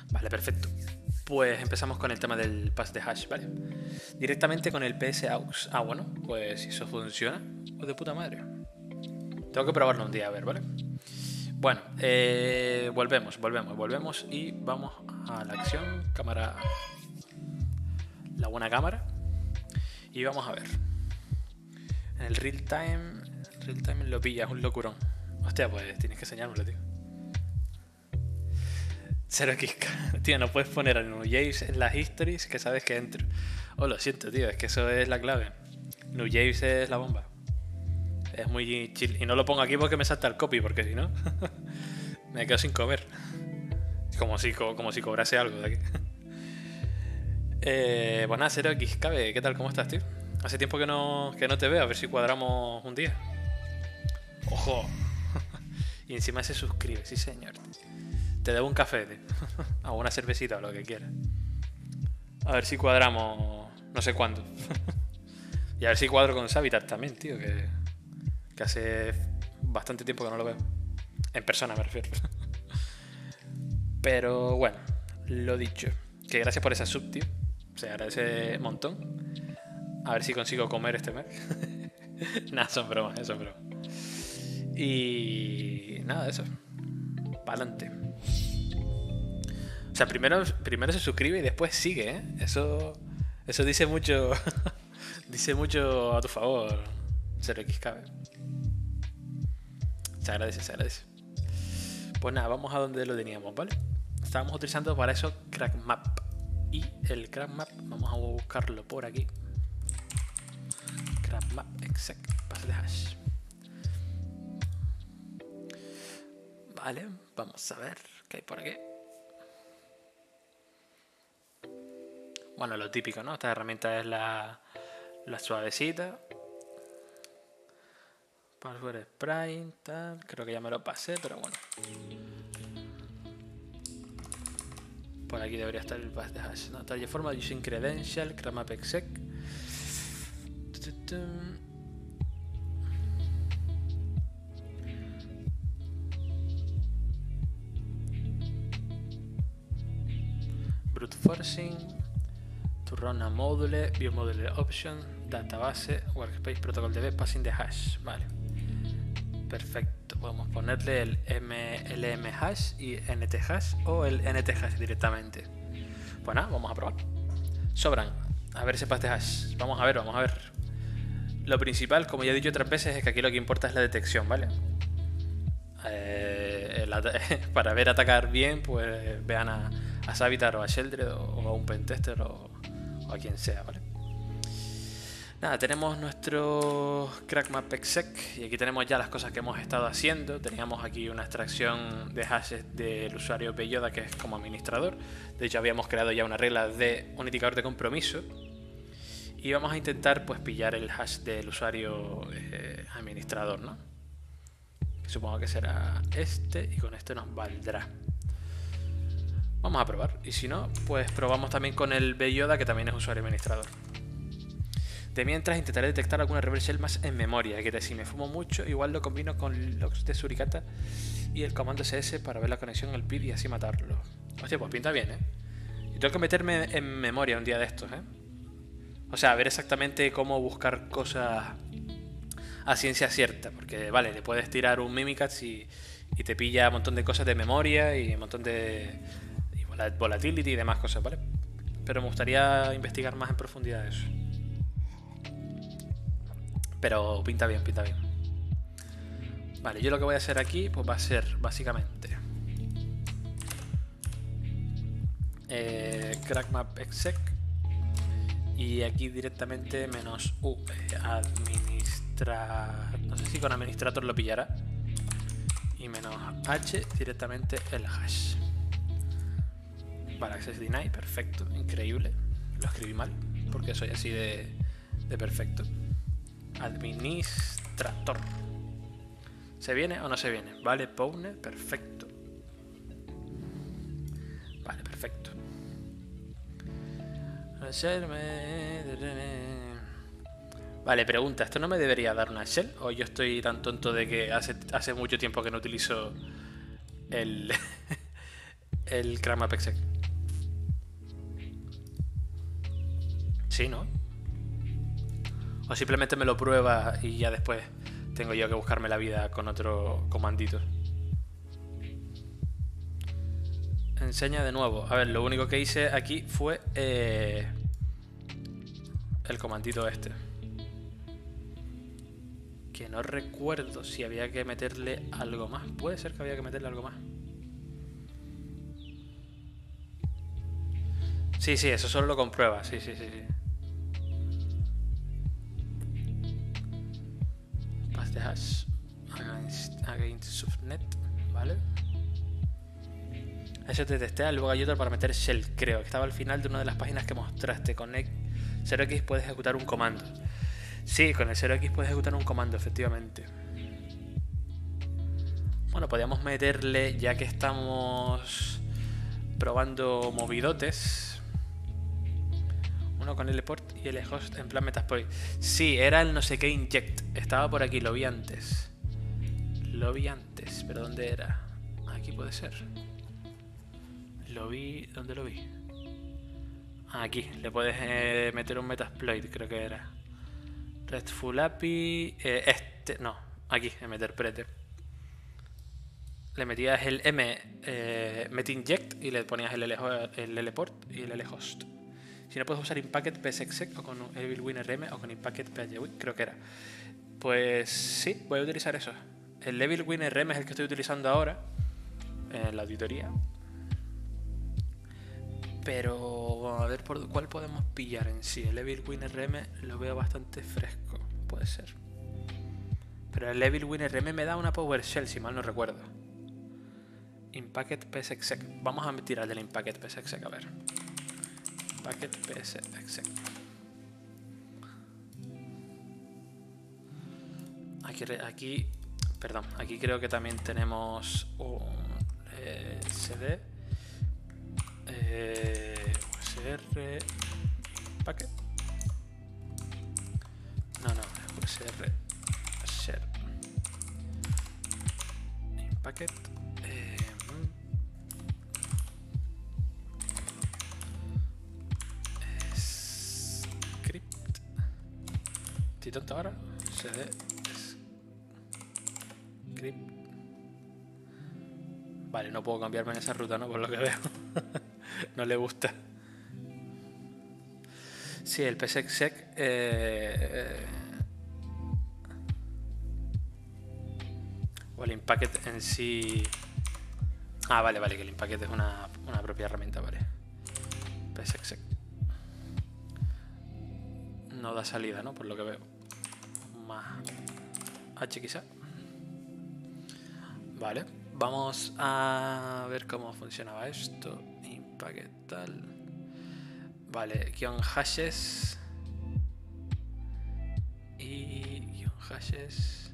Vale, perfecto. Pues empezamos con el tema del pass de hash, ¿vale? Directamente con el PSAUX. Ah, bueno, pues si eso funciona, pues de puta madre. Tengo que probarlo un día, a ver, ¿vale? Bueno, volvemos y vamos a la acción. Cámara... La buena cámara. Y vamos a ver. En el real time lo pillas, un locurón. Hostia, pues tienes que enseñármelo, tío. 0xk. Tío, no puedes poner a Nujabes en las histories que sabes que entro. Oh, lo siento, tío, es que eso es la clave. Nujabes es la bomba. Es muy chill. Y no lo pongo aquí porque me salta el copy, porque si no me quedo sin comer. Como si cobrase algo de aquí. Pues nada, 0xk, ¿qué tal? ¿Cómo estás, tío? Hace tiempo que no te veo, a ver si cuadramos un día. ¡Ojo! Y encima se suscribe, sí señor. Te debo un café, tío. O una cervecita o lo que quieras. A ver si cuadramos no sé cuándo. Y a ver si cuadro con Savitar también, tío, que hace bastante tiempo que no lo veo. En persona me refiero. Pero bueno, lo dicho. Que gracias por esa sub, tío. Se agradece un montón. A ver si consigo comer este mes. Nada, son bromas, son bromas. Y nada, eso. Pa'lante. O sea, primero se suscribe y después sigue, ¿eh? Eso dice mucho. Dice mucho a tu favor, 0xk. Se agradece. Pues nada, vamos a donde lo teníamos, ¿vale? Estábamos utilizando para eso CrackMap. Y el CrackMap, vamos a buscarlo por aquí. CrackMap, exact, pass de hash. Vale, vamos a ver qué hay por aquí. Bueno, lo típico, ¿no? Esta herramienta es la suavecita. Password Sprite, tal. Creo que ya me lo pasé, pero bueno. Por aquí debería estar el pass de hash, ¿no? Tal forma using credential, CrackMap exec. Brute forcing. To run a module, view module option, database, workspace, protocol DB, passing the hash. Vale. Perfecto. Podemos ponerle el LM hash y NT hash o el NT hash directamente. Pues nada, vamos a probar. Sobran. A ver ese pass de hash. Vamos a ver. Lo principal, como ya he dicho otras veces, es que aquí lo que importa es la detección, ¿vale? Para ver atacar bien, pues vean a Savitar o a Sheldred o a un pentester o a quien sea, ¿vale? Nada, tenemos nuestro CrackMap exec y aquí tenemos ya las cosas que hemos estado haciendo. Teníamos aquí una extracción de hashes del usuario Belloda, que es como administrador. De hecho, habíamos creado ya una regla de un indicador de compromiso. Y vamos a intentar pues pillar el hash del usuario administrador, ¿no? Supongo que será este y con este nos valdrá. Vamos a probar. Y si no, pues probamos también con el Belloda, que también es usuario administrador. De mientras intentaré detectar alguna reverse shell más en memoria, que si me fumo mucho, igual lo combino con logs de Suricata y el comando ss para ver la conexión al PID y así matarlo. Hostia, pues pinta bien, ¿eh? Y tengo que meterme en memoria un día de estos, ¿eh? O sea, a ver exactamente cómo buscar cosas a ciencia cierta, porque vale, le puedes tirar un Mimikatz y te pilla un montón de cosas de memoria y un montón de volatility y demás cosas, ¿vale? Pero me gustaría investigar más en profundidad eso. Pero pinta bien. Vale, yo lo que voy a hacer aquí pues va a ser básicamente CrackMap exec y aquí directamente menos U no sé si con administrator lo pillará, y menos H directamente el hash. Vale, access deny, perfecto, increíble. Lo escribí mal porque soy así de perfecto. Administrator. ¿Se viene o no se viene? Vale, Powner, perfecto. Vale, perfecto. Vale, pregunta, ¿esto no me debería dar una shell? ¿O yo estoy tan tonto de que hace mucho tiempo que no utilizo el CrackMap exec? sí, ¿no? O simplemente me lo prueba y ya después tengo yo que buscarme la vida con otro comandito. Enseña de nuevo. A ver, lo único que hice aquí fue el comandito este. Que no recuerdo si había que meterle algo más. Puede ser que había que meterle algo más. Sí, sí, eso solo lo comprueba. Sí, sí, sí, sí. Pass the hash against subnet. Vale. Eso te testea luego hay otro para meter shell, creo. Que estaba al final de una de las páginas que mostraste. Con 0x puedes ejecutar un comando. Sí, con el 0x puedes ejecutar un comando, efectivamente. Bueno, podríamos meterle, ya que estamos probando movidotes, uno con lport y lhost en plan metasploit. Sí, era el no sé qué inject. Estaba por aquí, lo vi antes. Lo vi antes, pero ¿dónde era? Aquí puede ser. Lo vi... ¿Dónde lo vi? Aquí, le puedes meter un metasploit, creo que era. RESTful API... no, aquí, en meter prete. Le metías el metinject y le ponías el lport y el lhost. Si no, puedes usar Inpacket psexec o con EvilWinRM o con Inpacket PHWin, creo que era. Pues sí, voy a utilizar eso. El EvilWinRM es el que estoy utilizando ahora en la auditoría. Pero a ver por cuál podemos pillar en sí. El EvilWinRM lo veo bastante fresco, puede ser. Pero el EvilWinRM me da una PowerShell, si mal no recuerdo. Inpacket psexec. Vamos a tirar del Inpacket psexec, a ver. Inpacket psexec. Aquí creo que también tenemos un CD. USR packet. No, USR share packet. Script. ¿Estoy tonto ahora? CD script. Vale, no puedo cambiarme en esa ruta, ¿no? Por lo que veo. No le gusta. Sí, el psexec o el Inpacket en sí. Ah, vale, que el Inpacket es una propia herramienta, vale. psexec no da salida, ¿no? Por lo que veo. Más H quizá. Vale, vamos a ver cómo funcionaba esto. Inpacket tal. Vale, guión hashes. Y guión hashes.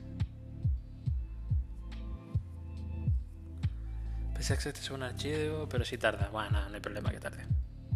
psexec es un archivo, pero sí tarda. Bueno, no hay problema que tarde.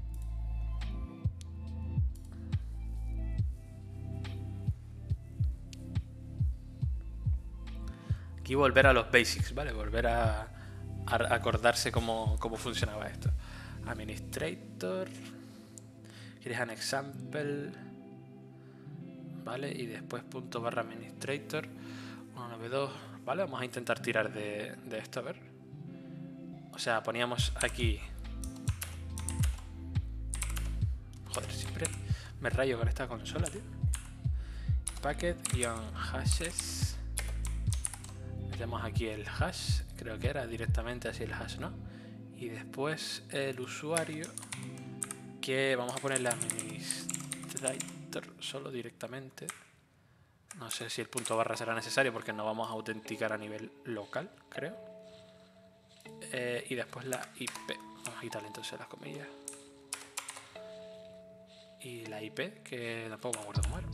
Y volver a los basics, ¿vale? Volver a acordarse cómo funcionaba esto. Administrator. Quieres un example. ¿Vale? Y después ./administrator. 192. ¿Vale? Vamos a intentar tirar de esto, a ver. O sea, poníamos aquí... Joder, siempre me rayo con esta consola, tío. Packet-hashes. Metemos aquí el hash, creo que era directamente así el hash, ¿no? Y después el usuario, que vamos a ponerle administrator solo directamente. No sé si el ./ será necesario porque no vamos a autenticar a nivel local, creo. Y después la IP. Vamos a quitarle entonces las comillas. Y la IP, que tampoco me acuerdo cómo era.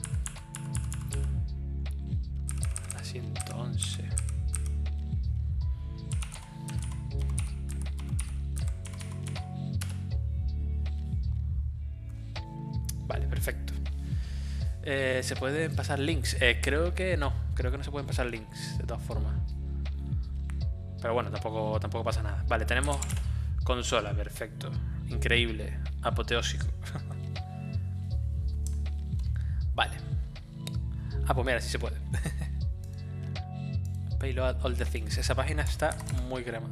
La 111. Vale, perfecto. ¿Se pueden pasar links? Creo que no se pueden pasar links, de todas formas. Pero bueno, tampoco pasa nada. Vale, tenemos consola, perfecto. Increíble, apoteósico. Vale. Ah, pues mira, sí se puede. Payload all the things. Esa página está muy crema.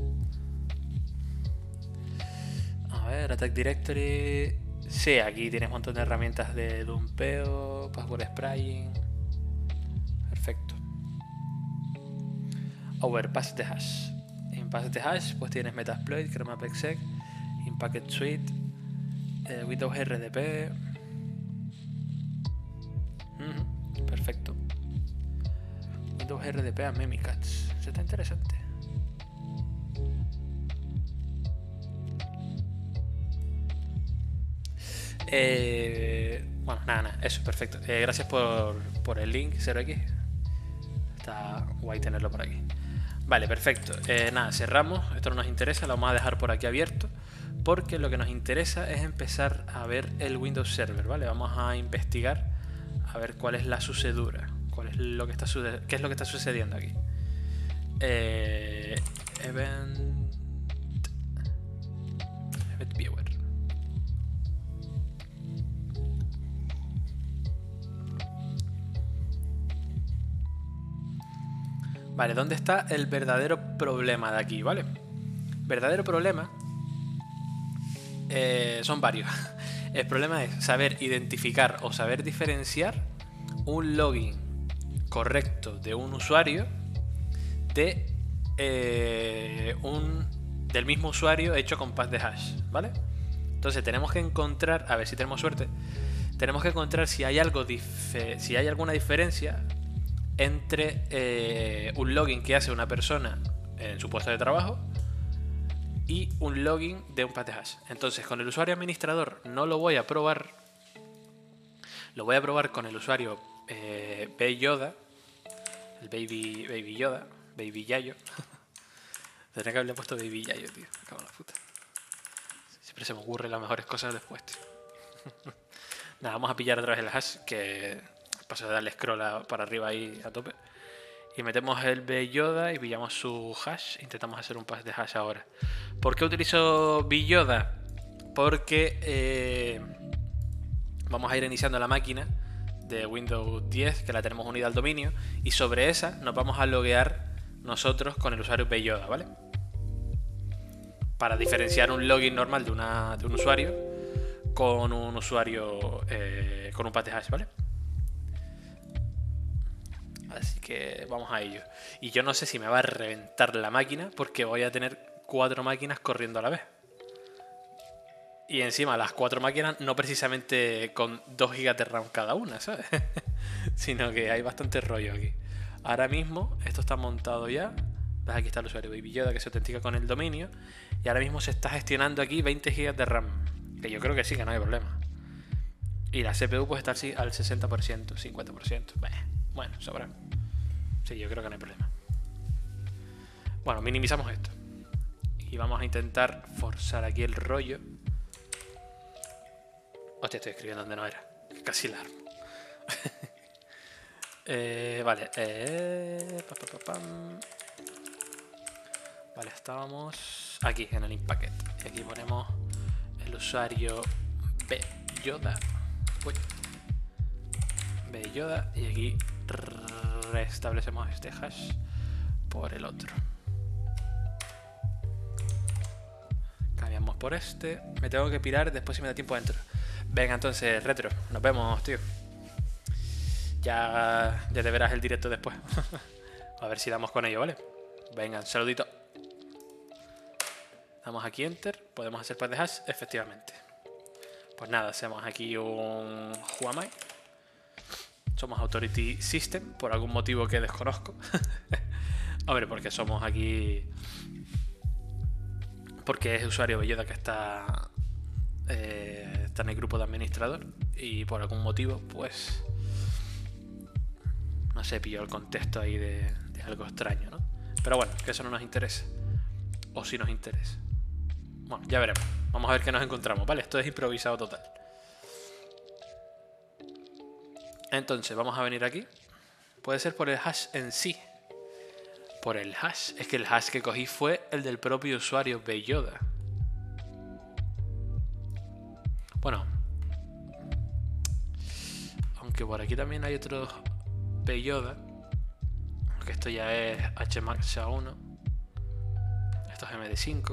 A ver, Attack Directory. Sí, aquí tienes un montón de herramientas de dumpeo, password spraying. Perfecto. Overpass the hash. En Pass the hash, pues tienes Metasploit, ChromaPexec, in Packet Suite, Windows RDP. Perfecto. Windows RDP a Mimikatz. Eso está interesante. Bueno, nada, eso, perfecto. Gracias por el link, 0x. Está guay tenerlo por aquí. Vale, perfecto. Nada, cerramos. Esto no nos interesa, lo vamos a dejar por aquí abierto. Porque lo que nos interesa es empezar a ver el Windows Server, ¿vale? Vamos a investigar a ver cuál es la sucedura. ¿Qué es lo que está sucediendo aquí? Event Viewer. Vale, ¿dónde está el verdadero problema de aquí? ¿Vale? Verdadero problema son varios. El problema es saber identificar o saber diferenciar un login correcto de un usuario del mismo usuario hecho con pass de hash, ¿vale? Entonces tenemos que encontrar, a ver si tenemos suerte, tenemos que encontrar si hay alguna diferencia entre un login que hace una persona en su puesto de trabajo y un login de un pass de hash. Entonces con el usuario administrador no lo voy a probar, lo voy a probar con el usuario Yoda, el Baby Yoda, Baby Yayo. Tendría que haberle puesto Baby Yayo, tío. Me cago en la puta. Siempre se me ocurren las mejores cosas después, tío. Nada, vamos a pillar otra vez el hash, que paso de darle scroll para arriba ahí a tope. Y metemos el Yoda y pillamos su hash. Intentamos hacer un pass de hash ahora. ¿Por qué utilizo Yoda? Porque vamos a ir iniciando la máquina de Windows 10, que la tenemos unida al dominio, y sobre esa nos vamos a loguear nosotros con el usuario Yoda, ¿vale? Para diferenciar un login normal de un usuario con un usuario con un pass de hash, ¿vale? Así que vamos a ello. Y yo no sé si me va a reventar la máquina, porque voy a tener 4 máquinas corriendo a la vez. Y encima las 4 máquinas no precisamente con 2 GB de RAM cada una, ¿sabes? Sino que hay bastante rollo aquí. Ahora mismo esto está montado ya. ¿Ves? Aquí está el usuario Baby Yoda que se autentica con el dominio. Y ahora mismo se está gestionando aquí 20 GB de RAM. Que yo creo que sí, que no hay problema. Y la CPU puede estar sí, al 60%, 50%. Bueno, sobra. Sí, yo creo que no hay problema. Bueno, minimizamos esto. Y vamos a intentar forzar aquí el rollo. Hostia, estoy escribiendo donde no era. Casi la armo. Vale. Vale, estábamos aquí en el Impacket. Y aquí ponemos el usuario Yoda. Uy. Yoda. Y aquí restablecemos este hash por el otro. Cambiamos por este. Me tengo que pirar, después si me da tiempo dentro. Venga, entonces, Retro, nos vemos, tío. Ya te verás el directo después. A ver si damos con ello, ¿vale? Venga, un saludito. Damos aquí Enter. Podemos hacer pass de hash, efectivamente. Pues nada, hacemos aquí un Huamai. Somos Authority System, por algún motivo que desconozco. Hombre, porque somos aquí... Porque es usuario Yoda que está en el grupo de administrador. Y por algún motivo, pues... No sé, pilló el contexto ahí de algo extraño, ¿no? Pero bueno, que eso no nos interesa. O sí nos interesa. Bueno, ya veremos. Vamos a ver qué nos encontramos, ¿vale? Esto es improvisado total. Entonces, vamos a venir aquí. Puede ser por el hash en sí. Por el hash. Es que el hash que cogí fue el del propio usuario Yoda. Bueno. Aunque por aquí también hay otro Belloda. Que esto ya es HMAX SHA-1. Esto es MD5.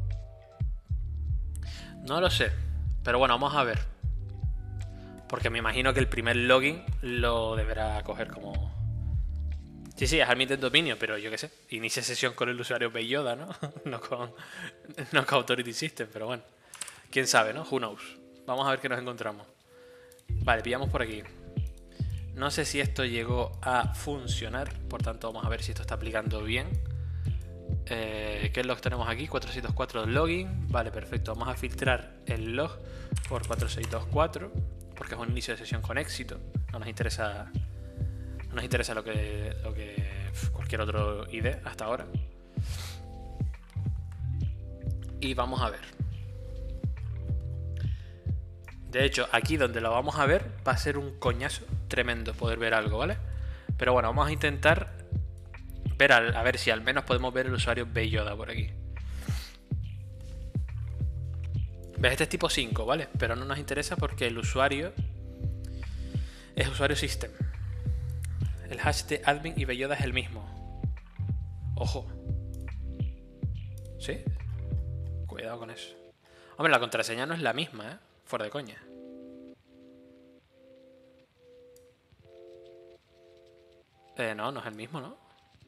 No lo sé. Pero bueno, vamos a ver. Porque me imagino que el primer login lo deberá coger como... Sí, es admiten dominio, pero yo qué sé. Inicia sesión con el usuario Belloda, ¿no? no con Authority System, pero bueno. Quién sabe, ¿no? Who knows. Vamos a ver qué nos encontramos. Vale, pillamos por aquí. No sé si esto llegó a funcionar, por tanto vamos a ver si esto está aplicando bien. ¿Qué log tenemos aquí? 404 login. Vale, perfecto. Vamos a filtrar el log por 4624, porque es un inicio de sesión con éxito. No nos interesa lo que cualquier otro ID hasta ahora. Y vamos a ver. De hecho, aquí donde lo vamos a ver va a ser un coñazo tremendo poder ver algo, ¿vale? Pero bueno, vamos a intentar ver a ver si al menos podemos ver el usuario Belloda por aquí. ¿Ves? Este es tipo 5, ¿vale? Pero no nos interesa porque el usuario es usuario system. El hash de admin y Belloda es el mismo. Ojo. ¿Sí? Cuidado con eso. Hombre, la contraseña no es la misma, ¿eh? Fuera de coña. No es el mismo, ¿no?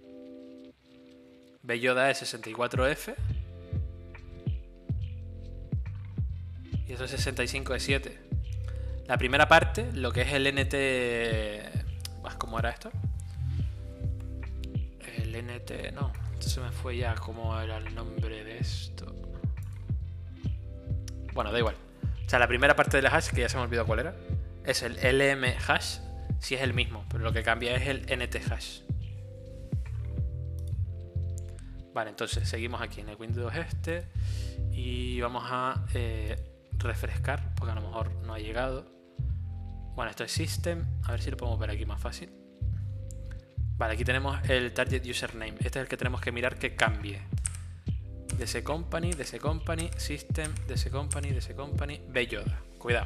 Belloda es 64F. Y eso es 65E7. La primera parte, lo que es el NT... ¿Cómo era esto? El NT... No, se me fue ya cómo era el nombre de esto. Bueno, da igual. O sea, la primera parte del hash, que ya se me olvidó cuál era, es el LM hash, si es el mismo, pero lo que cambia es el NT hash. Vale, entonces seguimos aquí en el Windows este y vamos a refrescar, porque a lo mejor no ha llegado. Bueno, esto es System, a ver si lo podemos ver aquí más fácil. Vale, aquí tenemos el Target Username, este es el que tenemos que mirar que cambie. DC Company, System, DC Company, Belloda. Cuidado.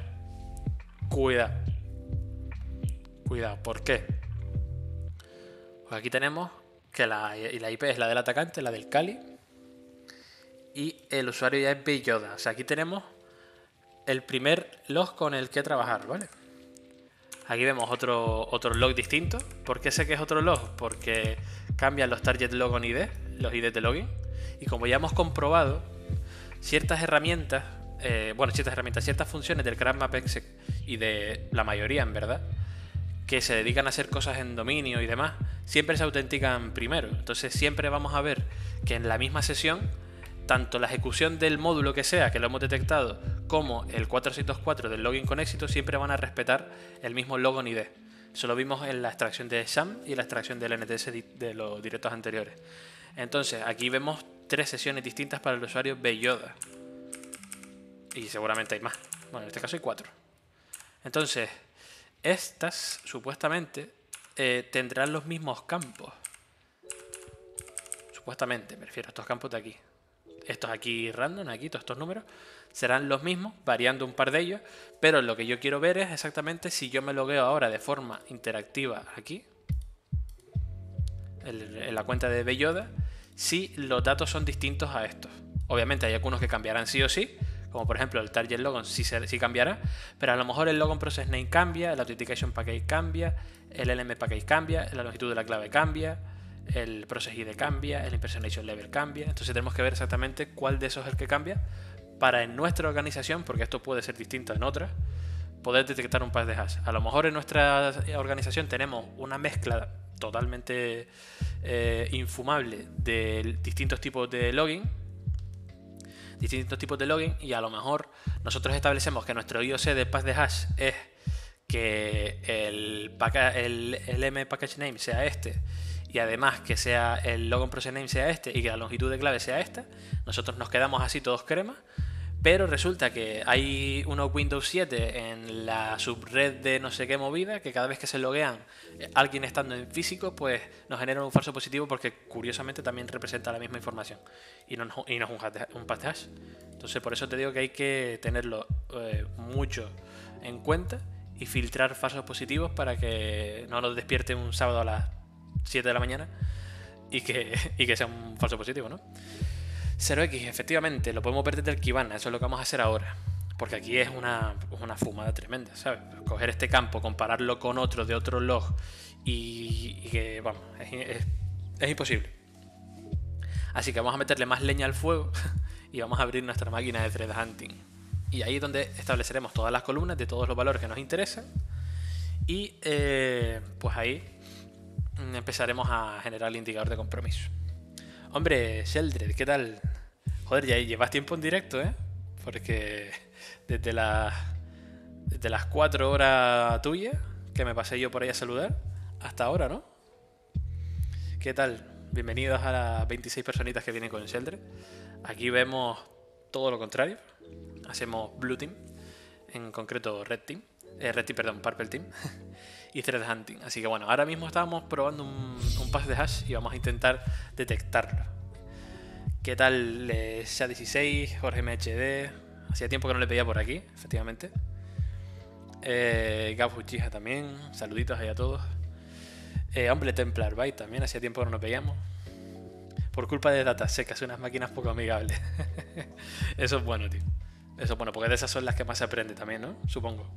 Cuidado, ¿por qué? Pues aquí tenemos que la IP es la del atacante, la del Kali. Y el usuario ya es Belloda. O sea, aquí tenemos el primer log con el que trabajar, ¿vale? Aquí vemos otro log distinto. ¿Por qué sé que es otro log? Porque cambian los target logon ID, los ID de login. Y como ya hemos comprobado, ciertas funciones del CrackMapExec y de la mayoría, en verdad, que se dedican a hacer cosas en dominio y demás, siempre se autentican primero. Entonces siempre vamos a ver que en la misma sesión, tanto la ejecución del módulo que sea, que lo hemos detectado, como el 404 del login con éxito, siempre van a respetar el mismo logon ID. Eso lo vimos en la extracción de SHAM y la extracción del NTS de los directos anteriores. Entonces, aquí vemos 3 sesiones distintas para el usuario Belloda. Y seguramente hay más. Bueno, en este caso hay 4. Entonces, estas, supuestamente, tendrán los mismos campos. Supuestamente, me refiero a estos campos de aquí. Estos aquí random, aquí, todos estos números, serán los mismos, variando un par de ellos. Pero lo que yo quiero ver es exactamente si yo me logueo ahora de forma interactiva aquí, en la cuenta de Belloda, si los datos son distintos a estos. Obviamente hay algunos que cambiarán sí o sí, como por ejemplo el target logon sí cambiará, pero a lo mejor el logon process name cambia, el authentication package cambia, el LM package cambia, la longitud de la clave cambia, el process ID cambia, el impersonation level cambia. Entonces tenemos que ver exactamente cuál de esos es el que cambia para en nuestra organización, porque esto puede ser distinto en otras, poder detectar un par de hash. A lo mejor en nuestra organización tenemos una mezcla totalmente infumable de distintos tipos de login, y a lo mejor nosotros establecemos que nuestro IOC de path de hash es que el LM package name sea este, y además que sea el logon process name sea este y que la longitud de clave sea esta. Nosotros nos quedamos así todos crema. Pero resulta que hay unos Windows 7 en la subred de no sé qué movida, que cada vez que se loguean alguien estando en físico, pues nos generan un falso positivo porque curiosamente también representa la misma información y no es un path hash. Entonces por eso te digo que hay que tenerlo mucho en cuenta y filtrar falsos positivos para que no nos despierte un sábado a las 7 de la mañana y que sea un falso positivo, ¿no? 0x, efectivamente, lo podemos ver desde el Kibana, eso es lo que vamos a hacer ahora. Porque aquí es una fumada tremenda, ¿sabes? Coger este campo, compararlo con otro de otro log y que, vamos, es imposible. Así que vamos a meterle más leña al fuego y vamos a abrir nuestra máquina de thread hunting. Y ahí es donde estableceremos todas las columnas de todos los valores que nos interesan. Y pues ahí empezaremos a generar el indicador de compromiso. Hombre, Sheldred, ¿qué tal? Joder, ya llevas tiempo en directo, ¿eh? Porque desde las 4 horas tuyas, que me pasé yo por ahí a saludar, hasta ahora, ¿no? ¿Qué tal? Bienvenidos a las 26 personitas que vienen con Sheldred. Aquí vemos todo lo contrario. Hacemos Blue Team, en concreto Red Team. Purple Team. Y Thread Hunting. Así que bueno, ahora mismo estábamos probando un pass de hash y vamos a intentar detectarlo. ¿Qué tal SHA16, Jorge MHD? Hacía tiempo que no le pedía por aquí, efectivamente. Gab Uchiha también, saluditos ahí a todos. Hombre, Templar Byte también, hacía tiempo que no nos veíamos. Por culpa de Data Secas, unas máquinas poco amigables. Eso es bueno, tío. Eso es bueno, porque de esas son las que más se aprende también, ¿no? Supongo.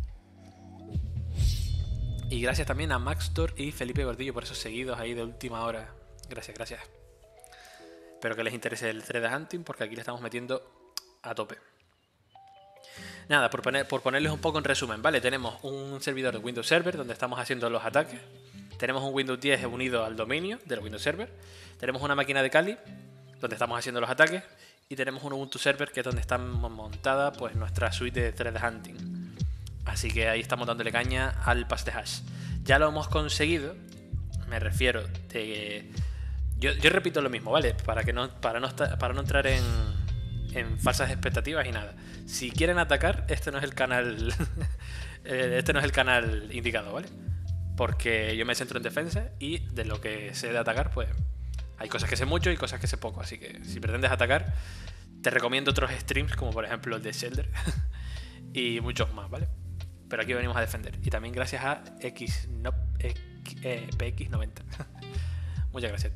Y gracias también a Maxtor y Felipe Gordillo por esos seguidos ahí de última hora. Gracias, gracias. Espero que les interese el thread hunting porque aquí le estamos metiendo a tope. Nada, por ponerles un poco en resumen, ¿vale? Tenemos un servidor de Windows Server donde estamos haciendo los ataques. Tenemos un Windows 10 unido al dominio del Windows Server. Tenemos una máquina de Kali donde estamos haciendo los ataques. Y tenemos un Ubuntu Server que es donde está montada pues, nuestra suite de thread hunting. Así que ahí estamos dándole caña al pass de hash. Ya lo hemos conseguido. Me refiero de... Yo repito lo mismo, ¿vale? Para no entrar en falsas expectativas y nada. Si quieren atacar, este no es el canal este no es el canal indicado, ¿vale? Porque yo me centro en defensa y de lo que sé de atacar, pues hay cosas que sé mucho y cosas que sé poco. Así que si pretendes atacar, te recomiendo otros streams, como por ejemplo el de Sheldred y muchos más, ¿vale? Pero aquí venimos a defender. Y también gracias a PX90. Muchas gracias.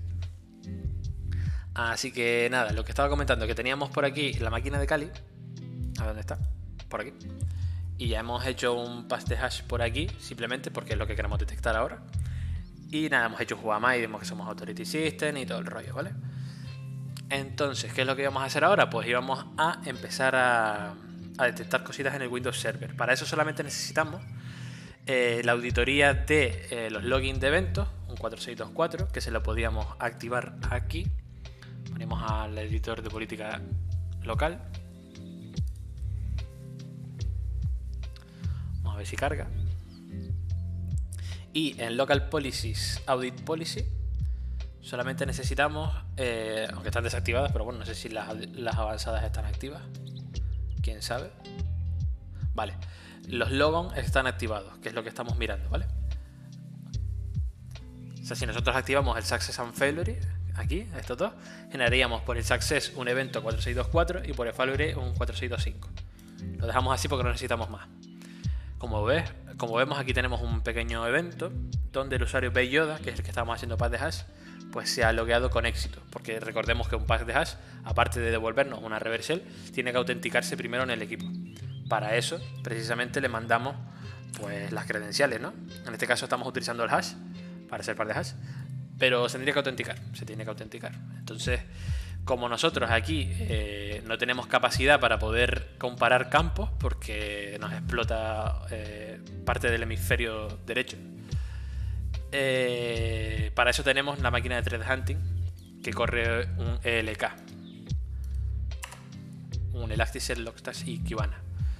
Así que nada, lo que estaba comentando, que teníamos por aquí la máquina de Kali. A ver dónde está. Por aquí. Y ya hemos hecho un pass de hash por aquí, simplemente porque es lo que queremos detectar ahora. Y nada, hemos hecho Huamai, vemos que somos Authority System y todo el rollo, ¿vale? Entonces, ¿qué es lo que íbamos a hacer ahora? Pues íbamos a empezar a detectar cositas en el Windows Server. Para eso solamente necesitamos la auditoría de los logins de eventos, un 4624, que se lo podíamos activar aquí. Ponemos al editor de política local. Vamos a ver si carga. Y en Local Policies, Audit Policy, solamente necesitamos, aunque están desactivadas, pero bueno, no sé si las avanzadas están activas. ¿Quién sabe? Vale, los logons están activados, que es lo que estamos mirando, ¿vale? O sea, si nosotros activamos el Success and Failure, aquí, estos dos, generaríamos por el Success un evento 4624 y por el Failure un 4625. Lo dejamos así porque no necesitamos más. Como vemos, aquí tenemos un pequeño evento donde el usuario Yoda, que es el que estamos haciendo pass de hash, pues se ha logueado con éxito. Porque recordemos que un pass de hash, aparte de devolvernos una reversal, tiene que autenticarse primero en el equipo. Para eso, precisamente, le mandamos pues las credenciales, ¿no? En este caso estamos utilizando el hash para hacer pass de hash, pero se tiene que autenticar. Entonces, como nosotros aquí no tenemos capacidad para poder comparar campos porque nos explota parte del hemisferio derecho, para eso tenemos la máquina de thread hunting que corre un ELK, un Elasticsearch, Logstash y Kibana.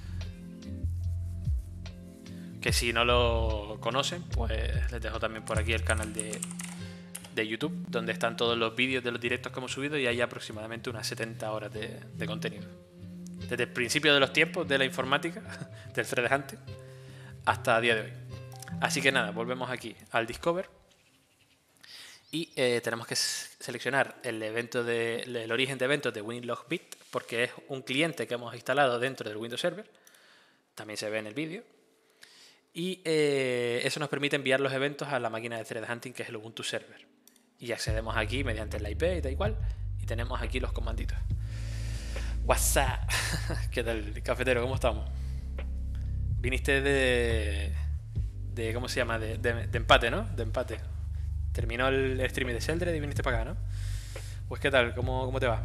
Que si no lo conocen, pues les dejo también por aquí el canal de YouTube, donde están todos los vídeos de los directos que hemos subido y hay aproximadamente unas 70 horas de contenido. Desde el principio de los tiempos de la informática, del thread hunting, hasta el día de hoy. Así que nada, volvemos aquí al Discover y tenemos que seleccionar el origen de eventos de WinLogBit, porque es un cliente que hemos instalado dentro del Windows Server. También se ve en el vídeo. Y eso nos permite enviar los eventos a la máquina de thread hunting, que es el Ubuntu Server. Y accedemos aquí mediante la IP y tal y cual. Y tenemos aquí los comanditos. WhatsApp. ¿Qué tal, cafetero? ¿Cómo estamos? Viniste de ¿cómo se llama? De empate, ¿no? De empate. Terminó el streaming de Sheldred y viniste para acá, ¿no? Pues ¿qué tal? ¿Cómo te va?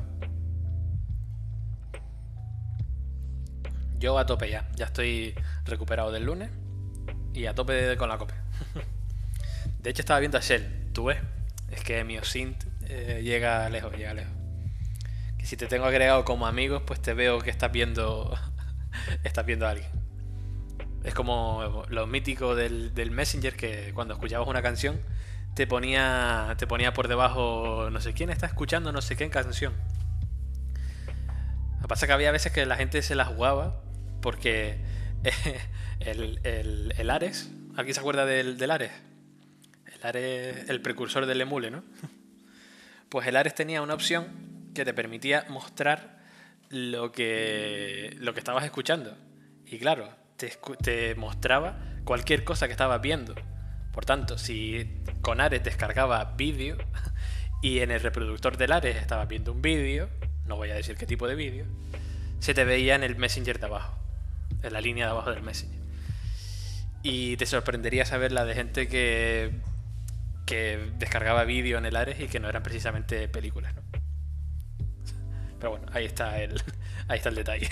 Yo a tope ya. Ya estoy recuperado del lunes. Y a tope con la cope. De hecho estaba viendo a Shell. ¿Tú ves? Es que mi OSINT llega lejos, llega lejos. Que si te tengo agregado como amigos, pues te veo que estás viendo estás viendo a alguien. Es como lo mítico del Messenger, que cuando escuchabas una canción te ponía por debajo no sé quién está escuchando no sé qué canción. Lo que pasa es que había veces que la gente se la jugaba porque el Ares, ¿alguien se acuerda del Ares? El Ares, el precursor del emule, ¿no? Pues el Ares tenía una opción que te permitía mostrar lo que estabas escuchando. Y claro, te mostraba cualquier cosa que estabas viendo. Por tanto, si con Ares descargaba vídeo y en el reproductor del Ares estabas viendo un vídeo, no voy a decir qué tipo de vídeo, se te veía en el Messenger de abajo, en la línea de abajo del Messenger. Y te sorprendería saber la de gente que descargaba vídeo en el Ares y que no eran precisamente películas, ¿no? Pero bueno, ahí está el detalle.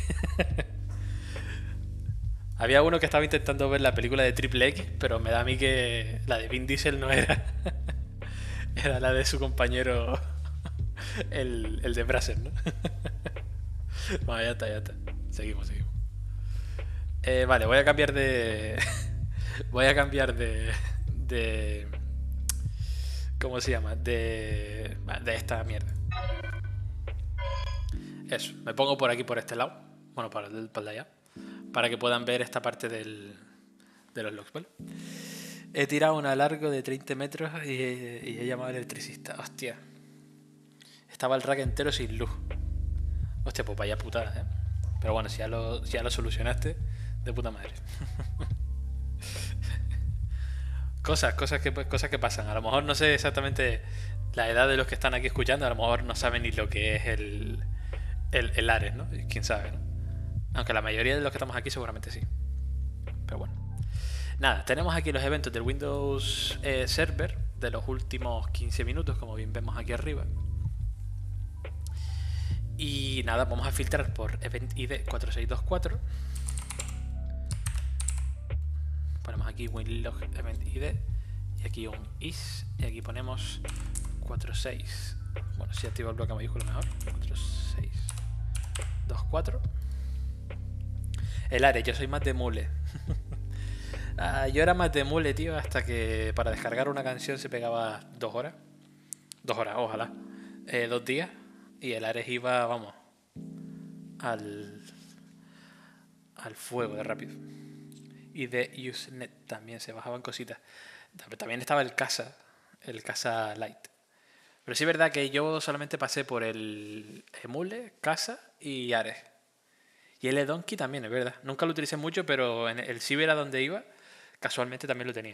Había uno que estaba intentando ver la película de Triple X, pero me da a mí que la de Vin Diesel no era. Era la de su compañero, el de Brazzers, ¿no? Bueno, ya está, ya está. Seguimos. Vale, voy a cambiar de. Voy a cambiar de. ¿Cómo se llama? De esta mierda. Eso, me pongo por aquí, por este lado. Bueno, para el de allá. Para que puedan ver esta parte de los logs, ¿vale? He tirado una largo de 30 metros y he llamado al electricista. Hostia. Estaba el rack entero sin luz. Hostia, pues vaya putada, ¿eh? Pero bueno, si ya lo solucionaste, de puta madre. Cosas que pasan. A lo mejor no sé exactamente la edad de los que están aquí escuchando. A lo mejor no saben ni lo que es el Ares, ¿no? Quién sabe, ¿no? Aunque la mayoría de los que estamos aquí seguramente sí. Pero bueno. Nada, tenemos aquí los eventos del Windows Server de los últimos 15 minutos, como bien vemos aquí arriba. Y nada, vamos a filtrar por Event ID 4624. Ponemos aquí winlog Event ID y aquí un is y aquí ponemos 46. Bueno, si activo el bloque mayúsculo mejor. 4624. El Ares, yo soy más de mule. Yo era más de mule, tío, hasta que para descargar una canción se pegaba 2 horas. 2 horas, ojalá. 2 días. Y el Ares iba, vamos, al fuego de rápido. Y de Usenet también se bajaban cositas. También estaba el Casa Lite. Pero sí es verdad que yo solamente pasé por el Emule, Casa y Ares. Y el Donkey también, es verdad. Nunca lo utilicé mucho, pero en el Ciber a donde iba, casualmente también lo tenía.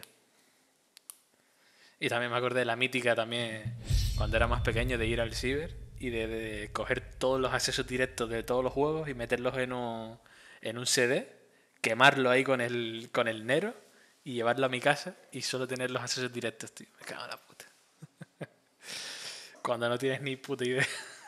Y también me acordé de la mítica también, cuando era más pequeño, de ir al Ciber y de coger todos los accesos directos de todos los juegos y meterlos en un CD, quemarlo ahí con el Nero y llevarlo a mi casa y solo tener los accesos directos, tío. Me cago en la puta. Cuando no tienes ni puta idea.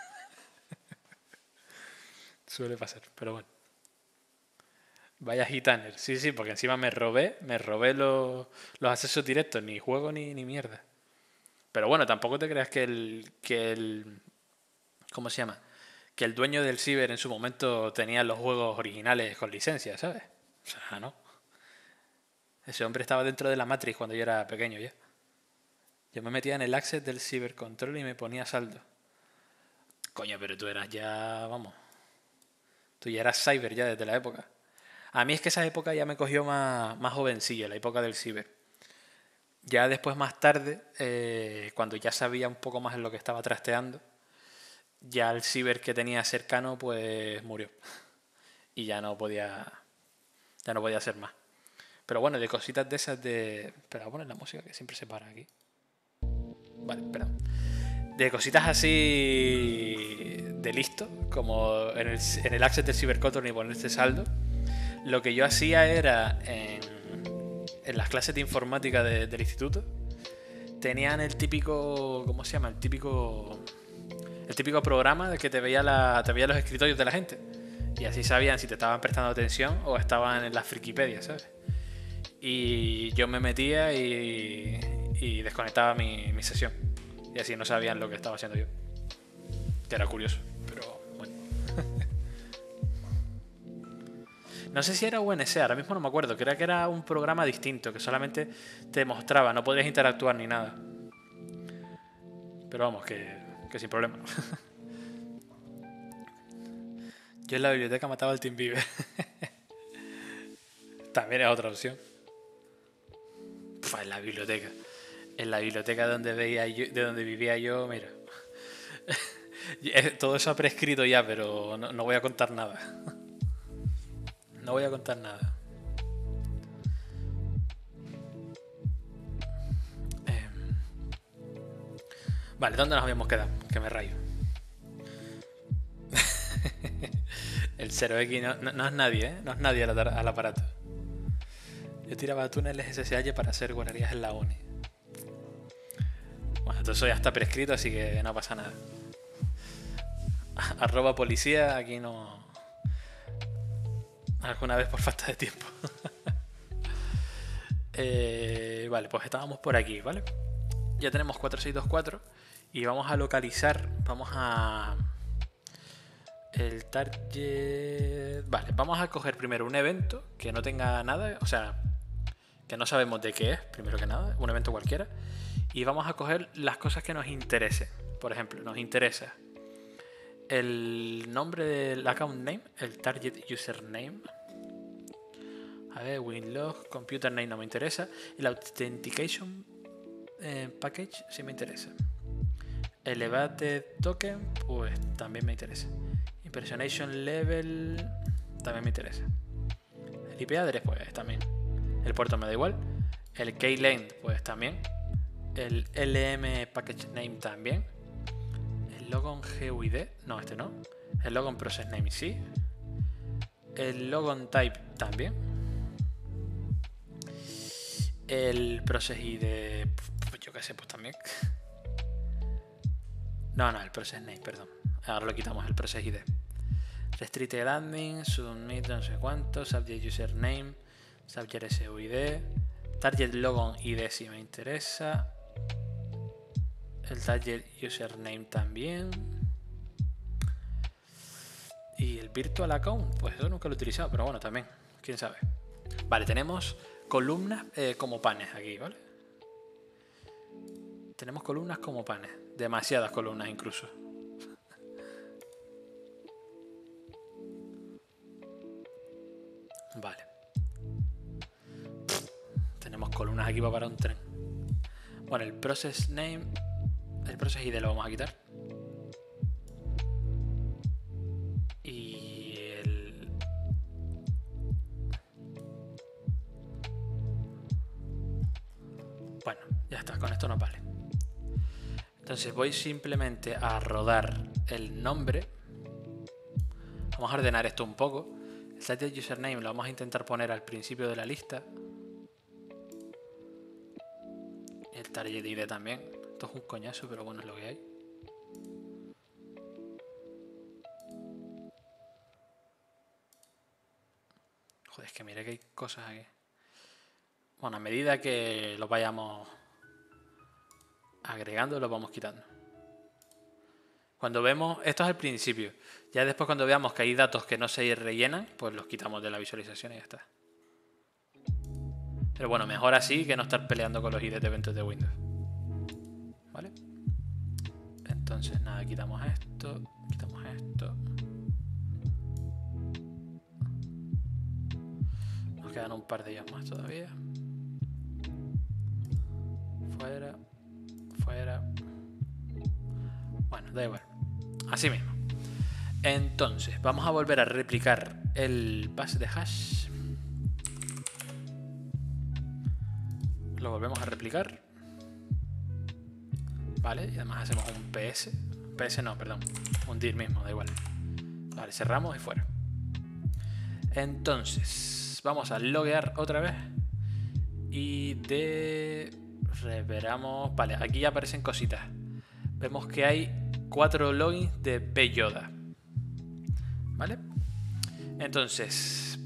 Suele pasar, pero bueno. Vaya gitaner. Sí, porque encima me robé los accesos directos, ni juego ni mierda. Pero bueno, tampoco te creas que el ¿cómo se llama? Que el dueño del Ciber en su momento tenía los juegos originales con licencia, ¿sabes? O sea, no. Ese hombre estaba dentro de la Matrix cuando yo era pequeño ya. Yo me metía en el access del Cyber Control y me ponía saldo. Coño, pero tú eras ya, vamos. Tú ya eras cyber ya desde la época. A mí es que esa época ya me cogió más jovencilla, la época del ciber. Ya después, más tarde, cuando ya sabía un poco más en lo que estaba trasteando, ya el ciber que tenía cercano pues murió. Y ya no podía hacer más. Pero bueno, de cositas de esas de... Espera, voy a poner la música que siempre se para aquí. Vale, perdón. De cositas así de listo, como en el Access del Cybercontrol y ponerse saldo. Lo que yo hacía era en las clases de informática del instituto, tenían el típico, ¿cómo se llama? El típico programa de que te veía los escritorios de la gente. Y así sabían si te estaban prestando atención o estaban en las Frikipedia, ¿sabes? Y yo me metía y desconectaba mi sesión. Y así no sabían lo que estaba haciendo yo. Que era curioso, pero bueno. No sé si era UNC, ahora mismo no me acuerdo. Creo que era un programa distinto, que solamente te mostraba, no podías interactuar ni nada. Pero vamos, que sin problema. Yo en la biblioteca mataba al TeamViewer. También es otra opción. En la biblioteca. En la biblioteca de donde vivía yo, mira. Todo eso ha prescrito ya, pero no voy a contar nada. No voy a contar nada. Vale, ¿dónde nos habíamos quedado? Que me rayo. El 0X no es nadie, ¿eh? No es nadie al aparato. Yo tiraba túneles SSH para hacer guarderías en la uni. Bueno, todo eso ya está prescrito, así que no pasa nada. @policía, aquí no... Alguna vez por falta de tiempo. Vale, pues estábamos por aquí, ¿vale? Ya tenemos 4624 y vamos a localizar, el target... Vale, vamos a coger primero un evento que no tenga nada, o sea, que no sabemos de qué es, primero que nada, un evento cualquiera, y vamos a coger las cosas que nos interesen. Por ejemplo, nos interesa el nombre del account name, el target username. A ver, winlog, computer name no me interesa. El authentication package sí me interesa. Elevated token, pues también me interesa. Impersonation level también me interesa. El IP address, pues también. El puerto me da igual. El keylength, pues también. El LM package name también. El logon GUID, no, este no. El logon process name sí. El logon type también. El process ID, pues yo qué sé, pues también. No, el process name, perdón. Ahora lo quitamos, el process ID. Restricted admin, submit no sé cuánto, subject username, subject SUID, target logon ID si me interesa. El target username también. Y el virtual account, pues eso nunca lo he utilizado, pero bueno, también, quién sabe. Vale, tenemos columnas como panes aquí, ¿vale? Tenemos columnas como panes, demasiadas columnas incluso. Vale. Tenemos columnas aquí para un tren. Bueno, el process name, el process ID lo vamos a quitar. Y bueno, ya está, con esto nos vale. Entonces voy simplemente a rodar el nombre. Vamos a ordenar esto un poco. El target username lo vamos a intentar poner al principio de la lista. El target ID también. Esto es un coñazo, pero bueno, es lo que hay. Joder, es que mira que hay cosas aquí. Bueno, a medida que lo vayamos agregando, lo vamos quitando. Cuando vemos, esto es el principio. Ya después cuando veamos que hay datos que no se rellenan, pues los quitamos de la visualización y ya está. Pero bueno, mejor así que no estar peleando con los ID de eventos de Windows. ¿Vale? Entonces nada, quitamos esto, quitamos esto. Nos quedan un par de ellas más todavía. Fuera, fuera. Bueno, da igual. Así mismo. Entonces, vamos a volver a replicar el base de hash. Lo volvemos a replicar. Vale, y además hacemos un PS. PS no, perdón. Un dir mismo, da igual. Vale, cerramos y fuera. Entonces, vamos a loguear otra vez. Y reveramos. Vale, aquí ya aparecen cositas. Vemos que hay 4 logins de Byoda. ¿Vale? Entonces,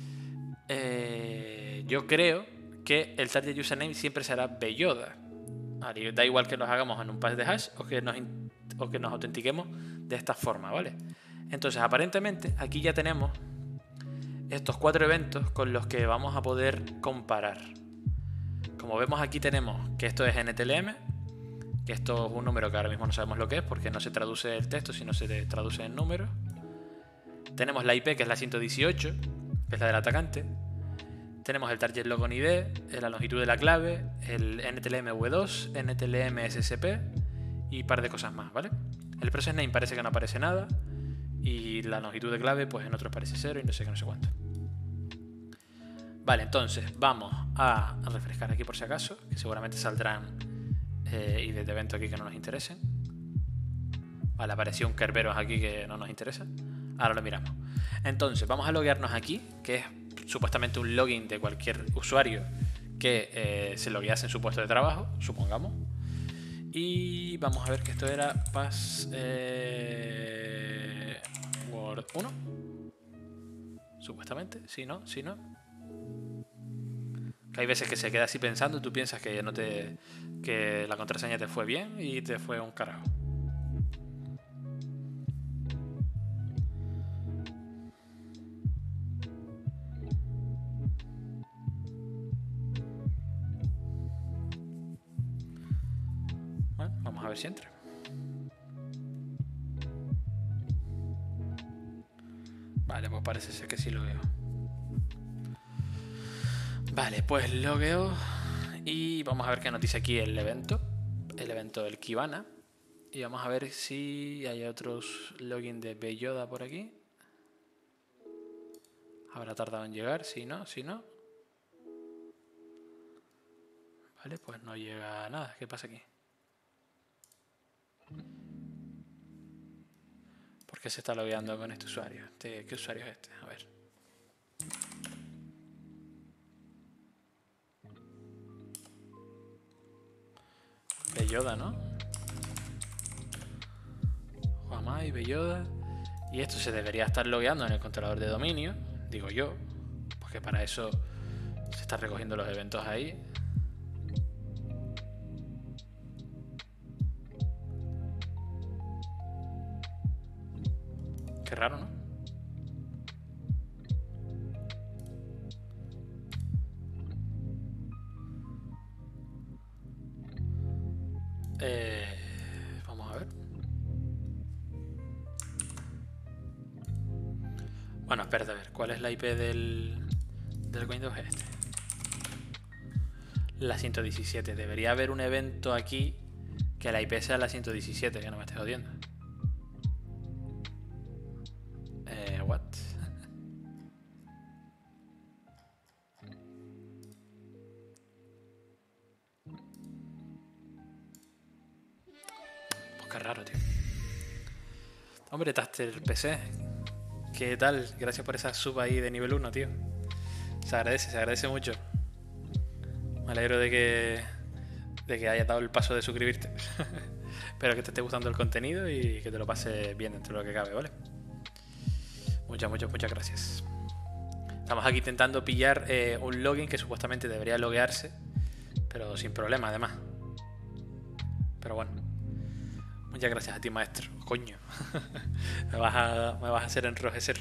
yo creo que el target username siempre será Byoda. Vale, da igual que los hagamos en un pass de hash o que nos autentiquemos de esta forma, ¿vale? Entonces, aparentemente, aquí ya tenemos estos 4 eventos con los que vamos a poder comparar. Como vemos, aquí tenemos que esto es NTLM, que esto es un número que ahora mismo no sabemos lo que es porque no se traduce el texto, sino se traduce en números. Tenemos la IP, que es la 118, que es la del atacante. Tenemos el target logon ID, la longitud de la clave, el NTLM V2, NTLM SSP y un par de cosas más, ¿vale? El process name parece que no aparece nada y la longitud de clave pues en otros parece 0 y no sé qué, no sé cuánto. Vale, entonces vamos a refrescar aquí por si acaso, que seguramente saldrán IDs de evento aquí que no nos interesen. Vale, apareció un Kerberos aquí que no nos interesa. Ahora lo miramos. Entonces vamos a loguearnos aquí, que es supuestamente un login de cualquier usuario que se loguease en su puesto de trabajo, supongamos. Y vamos a ver que esto era password 1. Supuestamente, si no. Que hay veces que se queda así pensando y tú piensas que que la contraseña te fue bien y te fue un carajo. Bueno, vamos a ver si entra. Vale, pues parece ser que sí lo veo. Vale, pues logueo y vamos a ver qué nos dice aquí el evento del Kibana. Y vamos a ver si hay otros login de Byoda por aquí. Habrá tardado en llegar, si no. Vale, pues no llega nada. ¿Qué pasa aquí? ¿Por qué se está logueando con este usuario? ¿Qué usuario es este? A ver. Byoda, ¿no? Juamai, Byoda. Y esto se debería estar logueando en el controlador de dominio, digo yo, porque para eso se están recogiendo los eventos ahí. Qué raro, ¿no? Vamos a ver. Bueno, espérate a ver. ¿Cuál es la IP del Windows este? La 117. Debería haber un evento aquí que la IP sea la 117, que no me estés jodiendo. What? Pues qué raro, tío. Hombre, Taster PC. ¿Qué tal? Gracias por esa sub ahí de nivel 1, tío. Se agradece mucho. Me alegro de que hayas dado el paso de suscribirte. Espero que te esté gustando el contenido y que te lo pases bien dentro de lo que cabe, ¿vale? Muchas gracias. Estamos aquí intentando pillar un login que supuestamente debería loguearse, pero sin problema además. Pero bueno. Muchas gracias a ti, maestro. Coño. me vas a hacer enrojecer.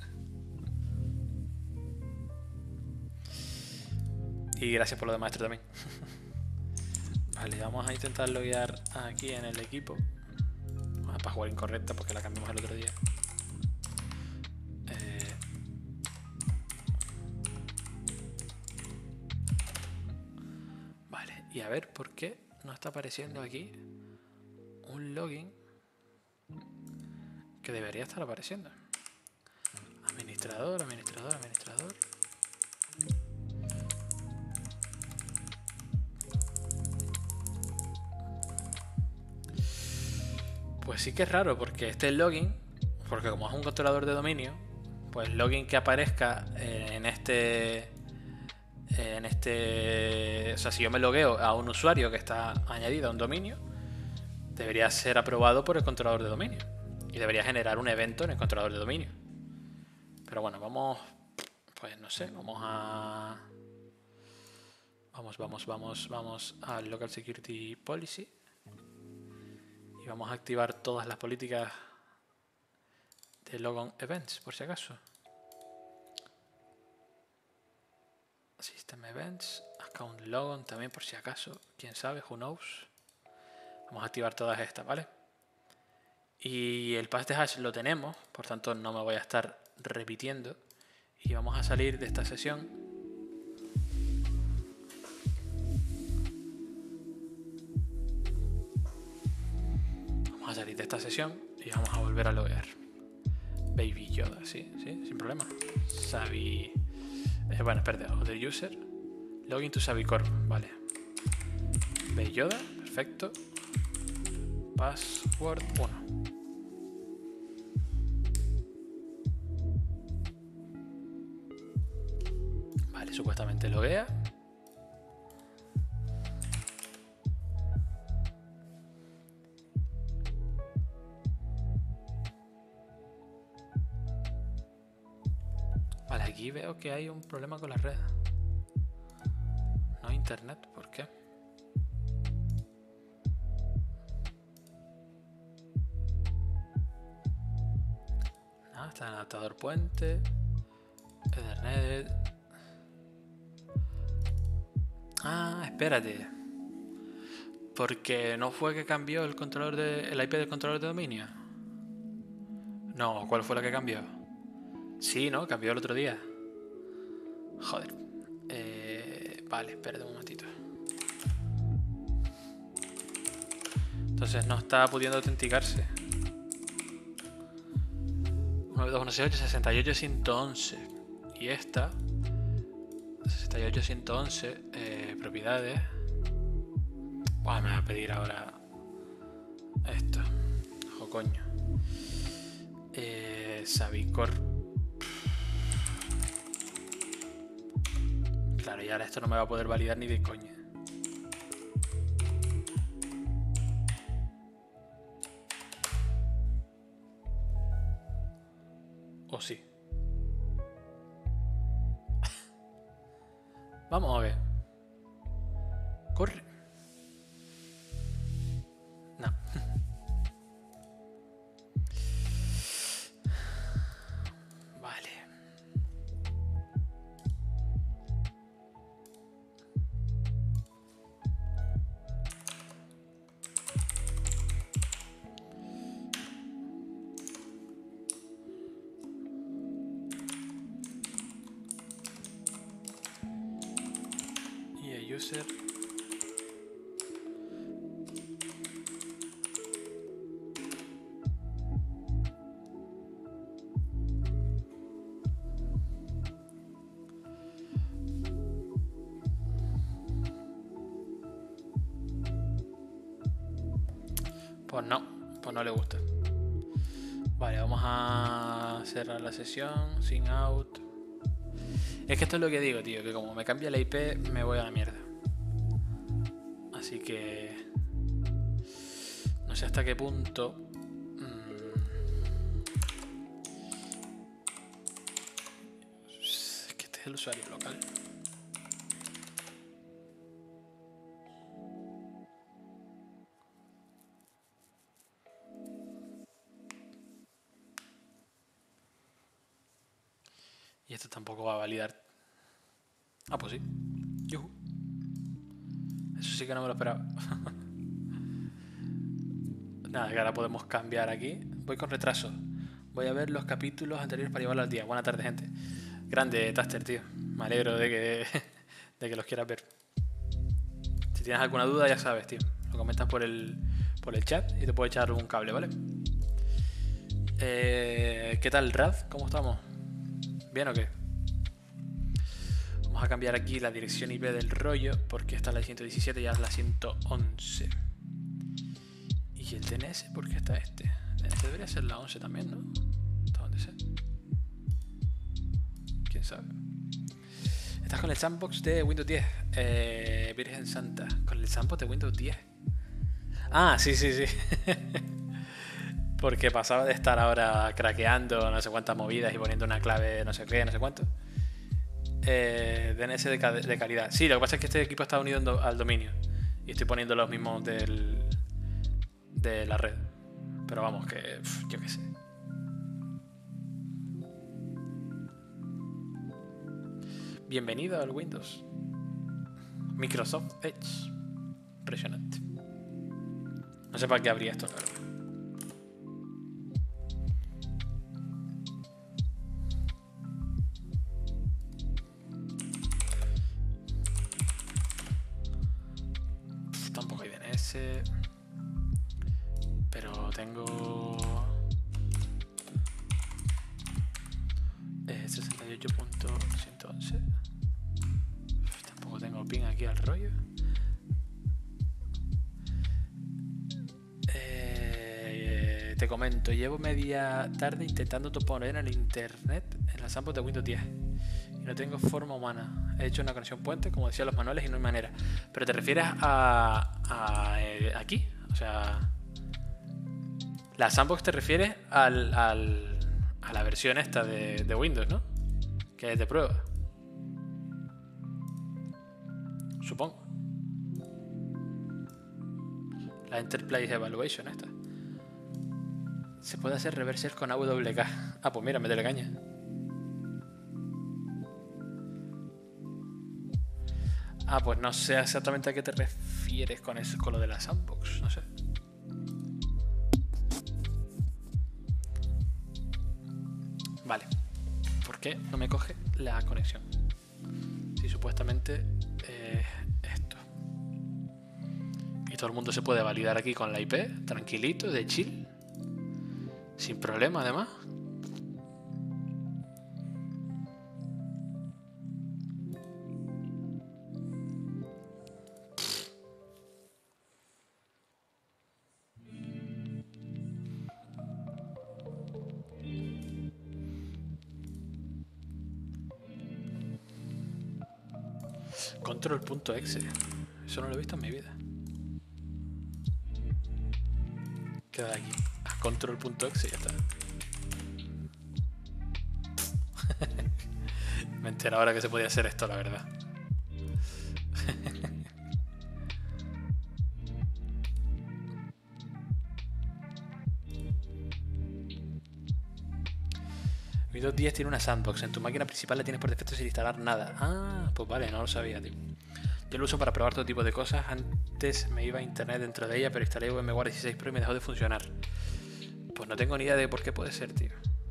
Y gracias por lo de maestro también. Vale, vamos a intentar loguear aquí en el equipo. Para jugar incorrecta porque la cambiamos el otro día. Vale, y a ver por qué no está apareciendo aquí un login que debería estar apareciendo. Administrador. Pues sí que es raro, porque este login, porque como es un controlador de dominio, pues el login que aparezca en este, o sea, si yo me logueo a un usuario que está añadido a un dominio, debería ser aprobado por el controlador de dominio y debería generar un evento en el controlador de dominio. Pero bueno, vamos, pues no sé, vamos al Local Security Policy y vamos a activar todas las políticas de Logon Events, por si acaso. System Events, Account Logon también, por si acaso, quién sabe, who knows. Vamos a activar todas estas, ¿vale? Y el pass de hash lo tenemos, por tanto no me voy a estar repitiendo. Y vamos a salir de esta sesión. Vamos a salir de esta sesión y vamos a volver a loguear. Baby Yoda, sí, sin problema. Savi... bueno, espérate, other user. Login to Savicorp, vale. Baby Yoda, perfecto. Password 1. Vale, supuestamente loguea. Vale, aquí veo que hay un problema con la red. No hay internet, ¿por qué? Nada, está en adaptador puente. Ethernet. Ah, espérate. Porque no fue que cambió el controlador el IP del controlador de dominio. No, ¿cuál fue la que cambió? Sí, ¿no? Cambió el otro día. Joder. Vale, espérate un momentito. Entonces no está pudiendo autenticarse. 192.168.68.111. Y esta 68.111, propiedades. Buah, me va a pedir ahora esto. Ojo, coño. Savicorp. Claro, y ahora esto no me va a poder validar ni de coña. ¿O sí? Vamos a ver. Corre. No. Vale. User. Pues no le gusta. Vale, vamos a cerrar la sesión, sign out. Es que esto es lo que digo, tío, que como me cambia la IP me voy a la mierda. Así que no sé hasta qué punto es que este es el usuario local. Y esto tampoco va a validar. Ah, pues sí. Yuhu. Eso sí que no me lo esperaba. Nada, que ahora podemos cambiar aquí. Voy con retraso. Voy a ver los capítulos anteriores para llevarlo al día. Buenas tardes, gente. Grande Taster, tío. Me alegro de que los quieras ver. Si tienes alguna duda, ya sabes, tío. Lo comentas por el chat y te puedo echar un cable, ¿vale? ¿Qué tal, Rad? ¿Cómo estamos? ¿Bien o qué? Vamos a cambiar aquí la dirección IP del rollo, porque esta es la 117 y ya es la 111. Y ¿Y el DNS? ¿Por qué está este? DNS debería ser la 11 también, ¿no? ¿Hasta dónde sé? ¿Quién sabe? Estás con el sandbox de Windows 10. Virgen Santa. Con el sandbox de Windows 10. Ah, sí. Porque pasaba de estar ahora craqueando no sé cuántas movidas y poniendo una clave no sé qué, no sé cuánto. DNS de calidad. Sí, lo que pasa es que este equipo está unido al dominio. Y estoy poniendo los mismos de la red. Pero vamos, que yo qué sé. Bienvenido al Windows. Microsoft Edge. Impresionante. No sé para qué habría esto, la verdad. Tampoco hay DNS. Pero tengo 68.111. Tampoco tengo ping aquí al rollo. Te comento, llevo media tarde intentando poner en el internet en la sandbox de Windows 10 y no tengo forma humana. He hecho una conexión puente, como decían los manuales, y no hay manera. Pero te refieres a aquí, o sea, la sandbox te refieres a la versión esta de Windows, ¿no? Que es de prueba, supongo. La Enterprise Evaluation esta. Se puede hacer reverser con AWK. Ah, pues mira, métele caña. Ah, pues no sé exactamente a qué te refieres con eso, con lo de la sandbox, no sé. Vale. ¿Por qué no me coge la conexión? Si supuestamente esto. Y todo el mundo se puede validar aquí con la IP, tranquilito, de chill. Sin problema, además. Control.exe. Eso no lo he visto en mi vida. Queda de aquí. A control.exe y ya está. Me entero ahora que se podía hacer esto, la verdad. Windows 10 tiene una sandbox. En tu máquina principal la tienes por defecto sin instalar nada. Ah, pues vale, no lo sabía, tío. Yo lo uso para probar todo tipo de cosas. Antes me iba a internet dentro de ella, pero instalé VMware 16 Pro y me dejó de funcionar. Pues no tengo ni idea de por qué puede ser, tío.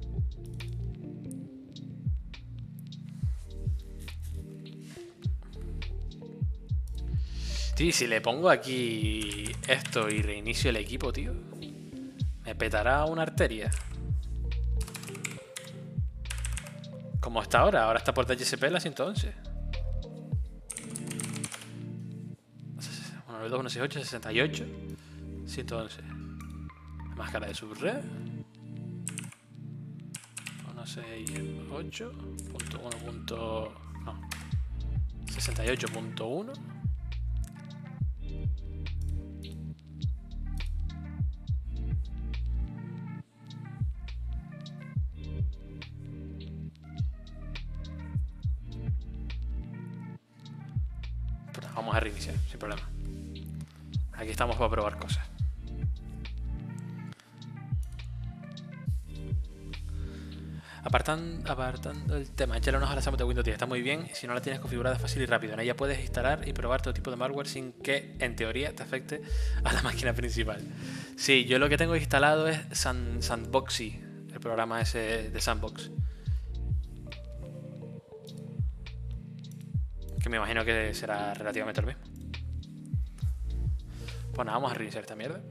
Sí, si le pongo aquí esto y reinicio el equipo, tío, me petará una arteria. Como está ahora. Ahora está por DHCP la 111. 192, 168, 68, 111. La máscara de subred. 168.1. No. 68.1. Vamos a reiniciar, sin problema. Aquí estamos para probar cosas. Apartando el tema, échale un ojo a la sandbox de Windows 10. Está muy bien, si no la tienes configurada fácil y rápido. En ella puedes instalar y probar todo tipo de malware sin que, en teoría, te afecte a la máquina principal. Sí, yo lo que tengo instalado es Sandboxy, el programa ese de Sandbox. Que me imagino que será relativamente lo mismo. Pues nada, vamos a reiniciar esta mierda.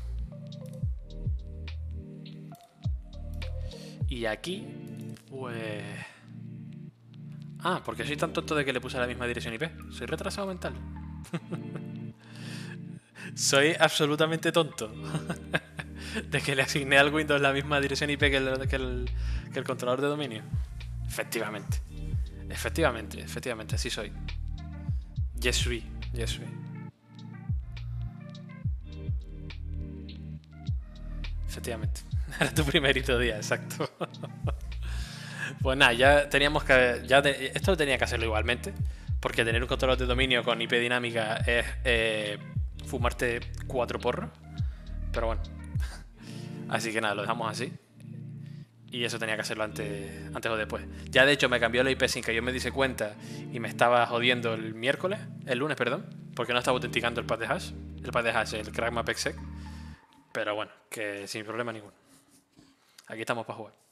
Y aquí, pues... Ah, porque soy tan tonto de que le puse la misma dirección IP. Soy retrasado mental. Soy absolutamente tonto. De que le asigné al Windows la misma dirección IP que el controlador de dominio. Efectivamente. Efectivamente, así soy. Yes, oui. Efectivamente. Era tu primerito día, exacto. Pues nada, ya teníamos que. Esto tenía que hacerlo igualmente. Porque tener un controlador de dominio con IP dinámica es fumarte 4 porros. Pero bueno. Así que nada, lo dejamos así. Y eso tenía que hacerlo antes o después. Ya de hecho me cambió la IP sin que yo me diese cuenta. Y me estaba jodiendo el lunes, perdón. Porque no estaba autenticando el pad de hash. El pad de hash, el crackmap.exec. Pero bueno, que sin problema ninguno. Aquí estamos para jugar.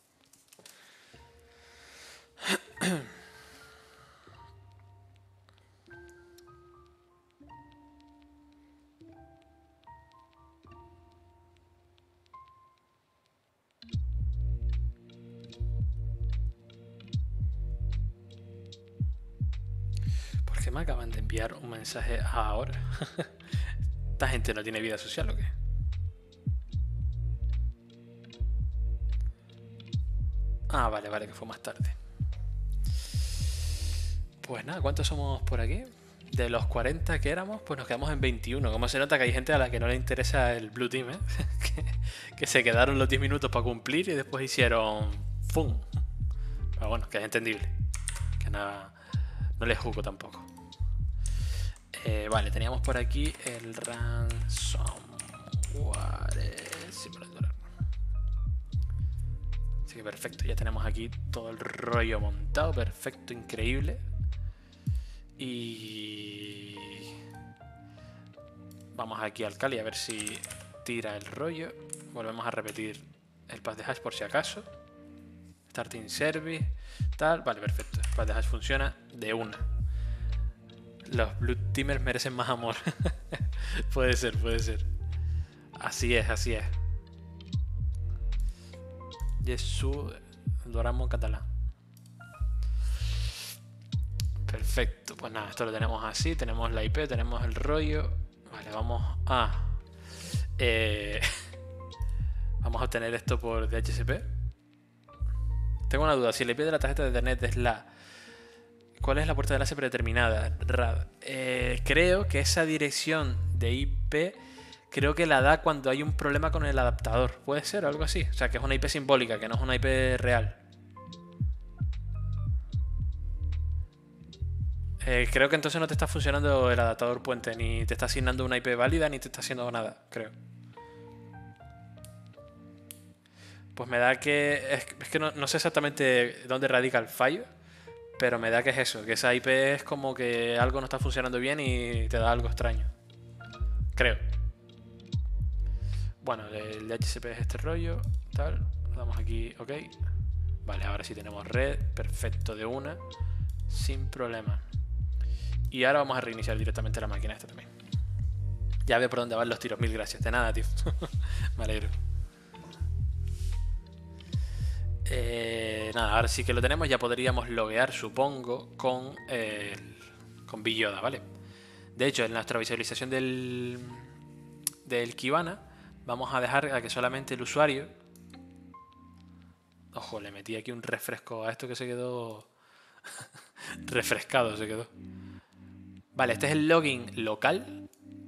¿Por qué me acaban de enviar un mensaje ahora? ¿Esta gente no tiene vida social o qué? Ah, vale, que fue más tarde. Pues nada, ¿cuántos somos por aquí? De los 40 que éramos, pues nos quedamos en 21. Como se nota que hay gente a la que no le interesa el Blue Team, ¿eh? que se quedaron los 10 minutos para cumplir y después hicieron ¡fum! Pero bueno, que es entendible. Que nada, no les juzgo tampoco. Vale, teníamos por aquí el ransomware simulador. Así que perfecto, ya tenemos aquí todo el rollo montado. Perfecto, increíble. Y vamos aquí al Kali a ver si tira el rollo. Volvemos a repetir el path de hash por si acaso. Starting service, tal. Vale, perfecto. El path de hash funciona de una. Los Blue Teamers merecen más amor. Puede ser. Así es. Jesús, lo haremos en catalán. Perfecto, pues nada, esto lo tenemos así. Tenemos la IP, tenemos el rollo. Vale, vamos a vamos a obtener esto por DHCP. Tengo una duda, si la IP de la tarjeta de internet es ¿cuál es la puerta de enlace predeterminada? RAD. Creo que esa dirección de IP creo que la da cuando hay un problema con el adaptador. ¿Puede ser o algo así? O sea, que es una IP simbólica, que no es una IP real. Creo que entonces no te está funcionando el adaptador puente, ni te está asignando una IP válida, ni te está haciendo nada, creo. Pues me da que... Es que no sé exactamente dónde radica el fallo, pero me da que es eso, que esa IP es como que algo no está funcionando bien y te da algo extraño. Creo. Bueno, el DHCP es este rollo, tal. Le damos aquí, ok. Vale, ahora sí tenemos red, perfecto de una, sin problema. Y ahora vamos a reiniciar directamente la máquina esta también. Ya veo por dónde van los tiros, mil gracias. De nada, tío. Me alegro. Nada, ahora sí que lo tenemos. Ya podríamos loguear, supongo, con Byoda, ¿vale? De hecho, en nuestra visualización del Kibana vamos a dejar a que solamente el usuario... Ojo, le metí aquí un refresco a esto que se quedó... refrescado se quedó. Vale, este es el login local.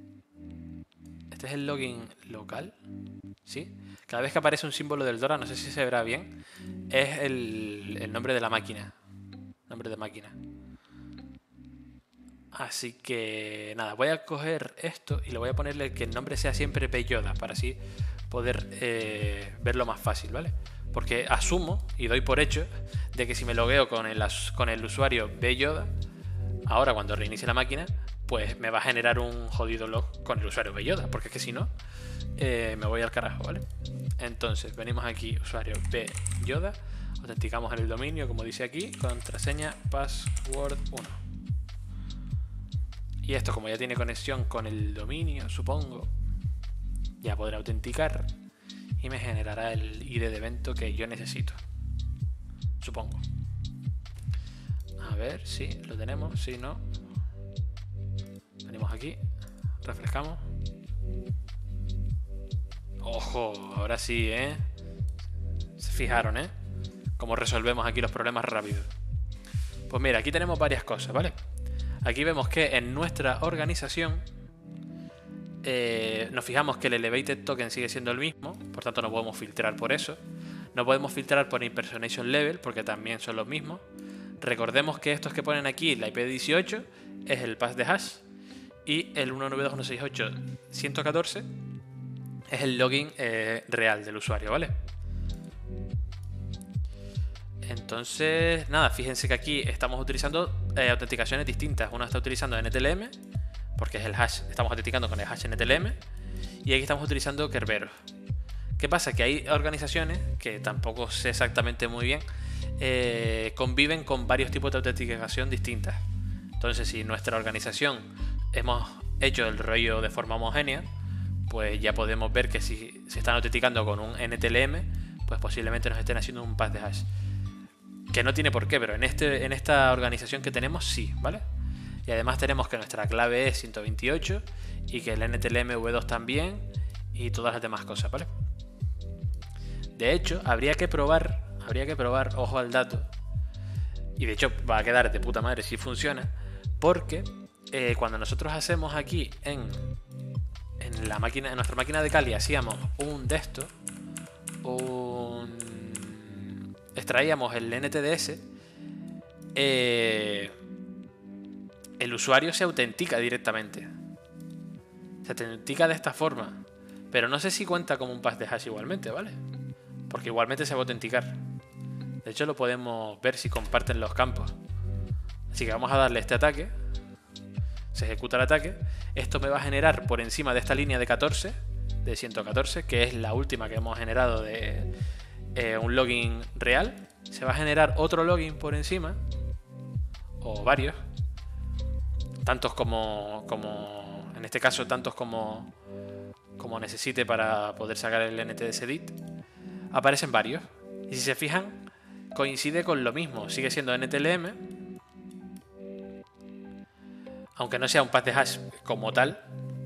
¿Sí? Cada vez que aparece un símbolo del Dora, no sé si se verá bien, es el nombre de la máquina. Nombre de máquina. Así que nada, voy a coger esto y le voy a ponerle que el nombre sea siempre Byoda, para así poder verlo más fácil, ¿vale? Porque asumo y doy por hecho de que si me logueo con el usuario Byoda, ahora cuando reinicie la máquina, pues me va a generar un jodido log con el usuario Byoda, porque es que si no, me voy al carajo, ¿vale? Entonces, venimos aquí, usuario Byoda, autenticamos en el dominio, como dice aquí, contraseña password 1. Y esto, como ya tiene conexión con el dominio, supongo, ya podré autenticar y me generará el ID de evento que yo necesito, supongo. A ver si lo tenemos, si no, venimos aquí, refrescamos. Ojo, ahora sí, ¿eh? Se fijaron, ¿eh? Cómo resolvemos aquí los problemas rápido. Pues mira, aquí tenemos varias cosas, ¿vale? Aquí vemos que en nuestra organización nos fijamos que el elevated token sigue siendo el mismo, por tanto no podemos filtrar por eso. No podemos filtrar por impersonation level porque también son los mismos. Recordemos que estos que ponen aquí, la IP18, es el pass de hash y el 192.168.114 es el login real del usuario, ¿vale? Entonces, nada, fíjense que aquí estamos utilizando autenticaciones distintas. Uno está utilizando NTLM, porque es el hash, estamos autenticando con el hash NTLM, y aquí estamos utilizando Kerberos. ¿Qué pasa? Que hay organizaciones, que tampoco sé exactamente muy bien, conviven con varios tipos de autenticación distintas. Entonces, si nuestra organización hemos hecho el rollo de forma homogénea, pues ya podemos ver que si se están autenticando con un NTLM, pues posiblemente nos estén haciendo un pass de hash. Que no tiene por qué, pero en esta organización que tenemos sí, ¿vale? Y además tenemos que nuestra clave es 128 y que el NTLM V2 también y todas las demás cosas, ¿vale? De hecho, habría que probar, ojo al dato, y de hecho va a quedar de puta madre si funciona, porque cuando nosotros hacemos aquí en la máquina, en nuestra máquina de Kali hacíamos un de estos, extraíamos el NTDS, el usuario se autentica directamente. Se autentica de esta forma. Pero no sé si cuenta como un pass de hash igualmente, ¿vale? Porque igualmente se va a autenticar. De hecho lo podemos ver si comparten los campos. Así que vamos a darle este ataque. Se ejecuta el ataque. Esto me va a generar por encima de esta línea de 14, de 114, que es la última que hemos generado de un login real. Se va a generar otro login por encima, o varios, tantos como en este caso tantos como necesite para poder sacar el NTDS-DIT. Aparecen varios y si se fijan coincide con lo mismo, sigue siendo NTLM, aunque no sea un path de hash como tal.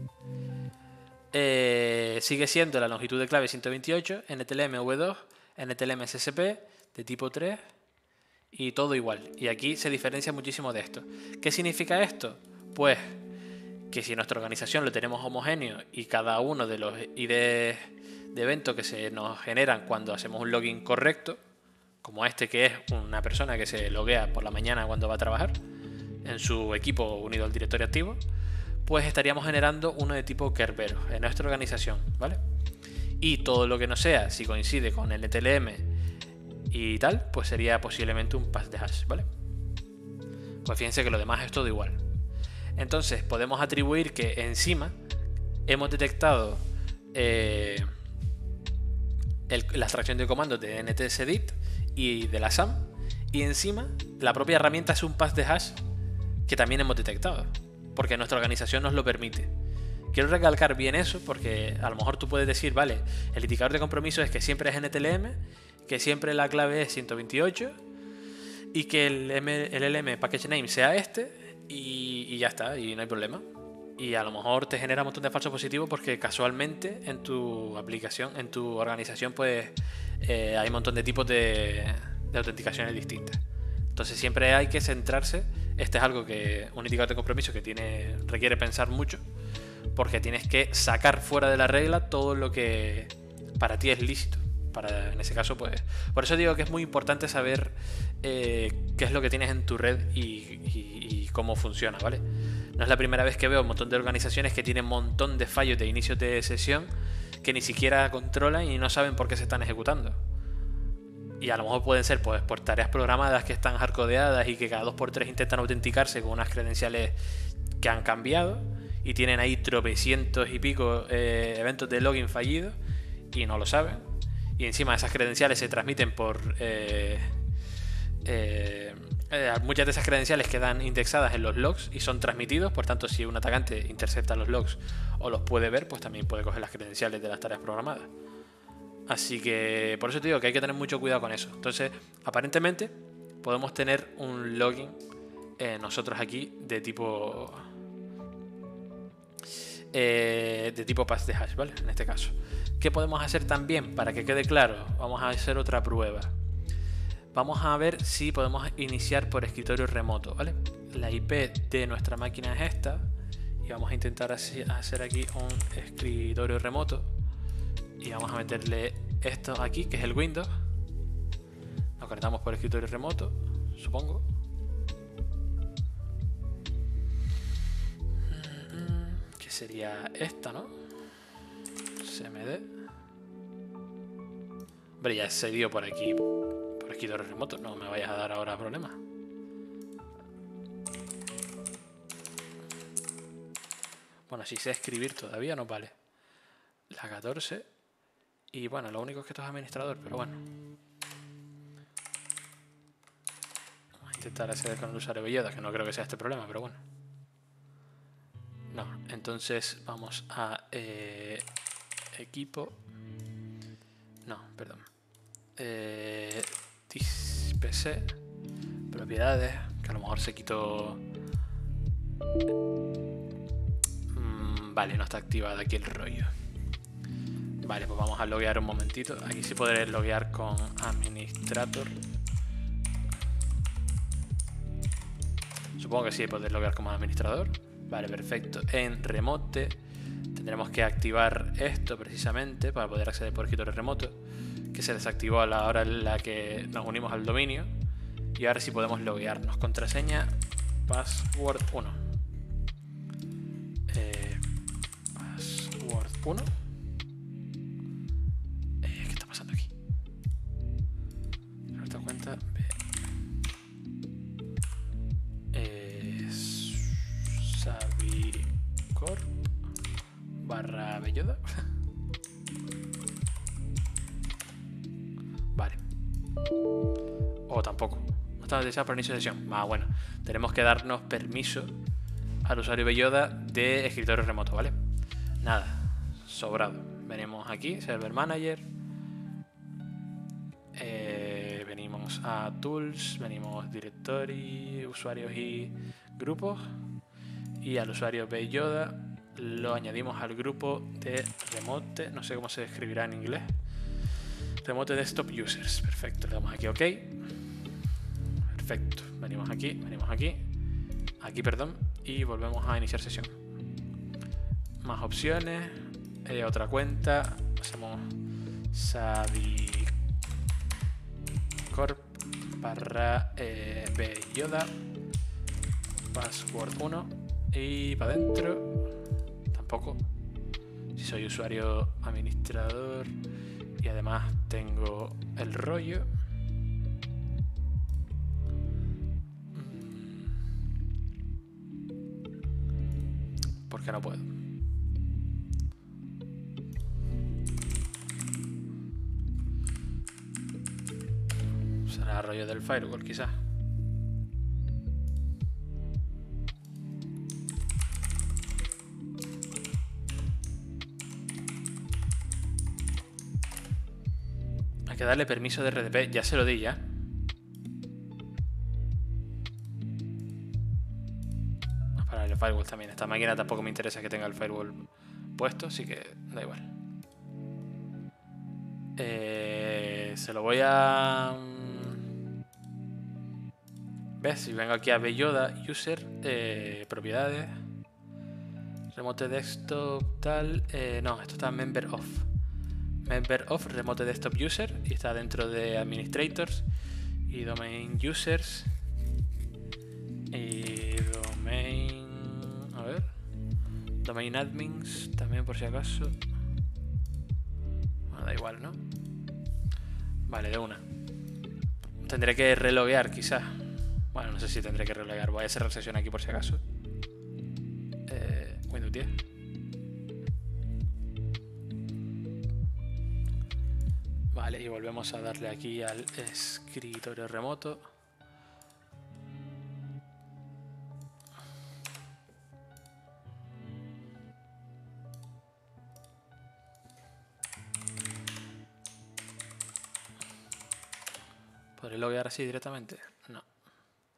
Sigue siendo la longitud de clave 128, NTLM V2, NTLM SSP de tipo 3 y todo igual. Y aquí se diferencia muchísimo de esto. ¿Qué significa esto? Pues que si nuestra organización lo tenemos homogéneo y cada uno de los IDs de evento que se nos generan cuando hacemos un login correcto, como este que es una persona que se loguea por la mañana cuando va a trabajar en su equipo unido al directorio activo, pues estaríamos generando uno de tipo Kerberos en nuestra organización, ¿vale? Y todo lo que no sea, si coincide con el NTLM y tal, pues sería posiblemente un pass de hash, ¿vale? Pues fíjense que lo demás es todo igual. Entonces podemos atribuir que encima hemos detectado la extracción de comandos de NTSDIT y de la SAM, y encima la propia herramienta es un pass de hash que también hemos detectado, porque nuestra organización nos lo permite. Quiero recalcar bien eso porque a lo mejor tú puedes decir, vale, el indicador de compromiso es que siempre es NTLM, que siempre la clave es 128 y que el LM package name sea este y ya está, y no hay problema. Y a lo mejor te genera un montón de falsos positivos porque casualmente en tu aplicación, en tu organización, pues hay un montón de tipos de autenticaciones distintas. Entonces siempre hay que centrarse. Este es algo que un indicador de compromiso que requiere pensar mucho, porque tienes que sacar fuera de la regla todo lo que para ti es lícito. En ese caso, pues, por eso digo que es muy importante saber qué es lo que tienes en tu red y cómo funciona, ¿vale? No es la primera vez que veo un montón de organizaciones que tienen un montón de fallos de inicio de sesión que ni siquiera controlan y no saben por qué se están ejecutando. Y a lo mejor pueden ser pues por tareas programadas que están hardcodeadas y que cada 2x3 intentan autenticarse con unas credenciales que han cambiado y tienen ahí tropecientos y pico eventos de login fallidos y no lo saben. Y encima esas credenciales se transmiten por... muchas de esas credenciales quedan indexadas en los logs y son transmitidos, por tanto si un atacante intercepta los logs o los puede ver, pues también puede coger las credenciales de las tareas programadas. Así que por eso te digo que hay que tener mucho cuidado con eso. Entonces, aparentemente podemos tener un login nosotros aquí de tipo de tipo pass de hash, ¿vale? En este caso. ¿Qué podemos hacer también? Para que quede claro, vamos a hacer otra prueba. Vamos a ver si podemos iniciar por escritorio remoto, ¿vale? La IP de nuestra máquina es esta. Y vamos a intentar hacer aquí un escritorio remoto. Y vamos a meterle esto aquí, que es el Windows. Nos conectamos por escritorio remoto, supongo. Que sería esta, ¿no? CMD. Hombre, ya se dio por aquí, por escritorio remoto. No me vayas a dar ahora problemas. Bueno, si sé escribir todavía no vale. La 14. Y bueno, lo único es que esto es administrador, pero bueno. Vamos a intentar acceder con el usuario Belloda, que no creo que sea este problema, pero bueno. No, entonces vamos a equipo. No, perdón. PC, propiedades, que a lo mejor se quitó. Vale, no está activado aquí el rollo. Vale, pues vamos a loguear un momentito. Aquí sí podré loguear con administrator. Supongo que sí podré loguear como administrador. Vale, perfecto. En remote tendremos que activar esto precisamente para poder acceder por escritorio remoto, que se desactivó a la hora en la que nos unimos al dominio. Y ahora sí podemos loguearnos. Contraseña password 1. Password 1. ¿Qué está pasando aquí? Esta cuenta Savicorp / Belloda. Vale. O tampoco. No está deseado para inicio de sesión. Bueno, tenemos que darnos permiso al usuario Belloda de escritorio remoto, ¿vale? Nada, sobrado. Venimos aquí, Server Manager. Venimos a Tools, venimos Directory, usuarios y grupos. Y al usuario Belloda lo añadimos al grupo de Remote, no sé cómo se escribirá en inglés. Remote Desktop Users, perfecto, le damos aquí OK. Perfecto, venimos aquí, perdón, y volvemos a iniciar sesión. Más opciones, otra cuenta, hacemos Savicorp / Belloda, password 1 y para adentro. Tampoco, si soy usuario administrador y además tengo el rollo. ¿Por qué no puedo? Será rollo del firewall, quizás. Hay que darle permiso de RDP, ya se lo di ya. Para el firewall también. Esta máquina tampoco me interesa que tenga el firewall puesto, así que da igual. Se lo voy a... ¿Ves? Si vengo aquí a Belloda, User, propiedades, Remote Desktop, tal... no, esto está en Member of. Member of Remote Desktop User y está dentro de Administrators y Domain Users y Domain... a ver... Domain Admins también por si acaso. Bueno, da igual, ¿no? Vale, de una. Tendré que reloguear quizás. Bueno, no sé si tendré que reloguear. Voy a cerrar sesión aquí por si acaso. Windows 10. Vale, y volvemos a darle aquí al escritorio remoto. ¿Podré loguear así directamente? No.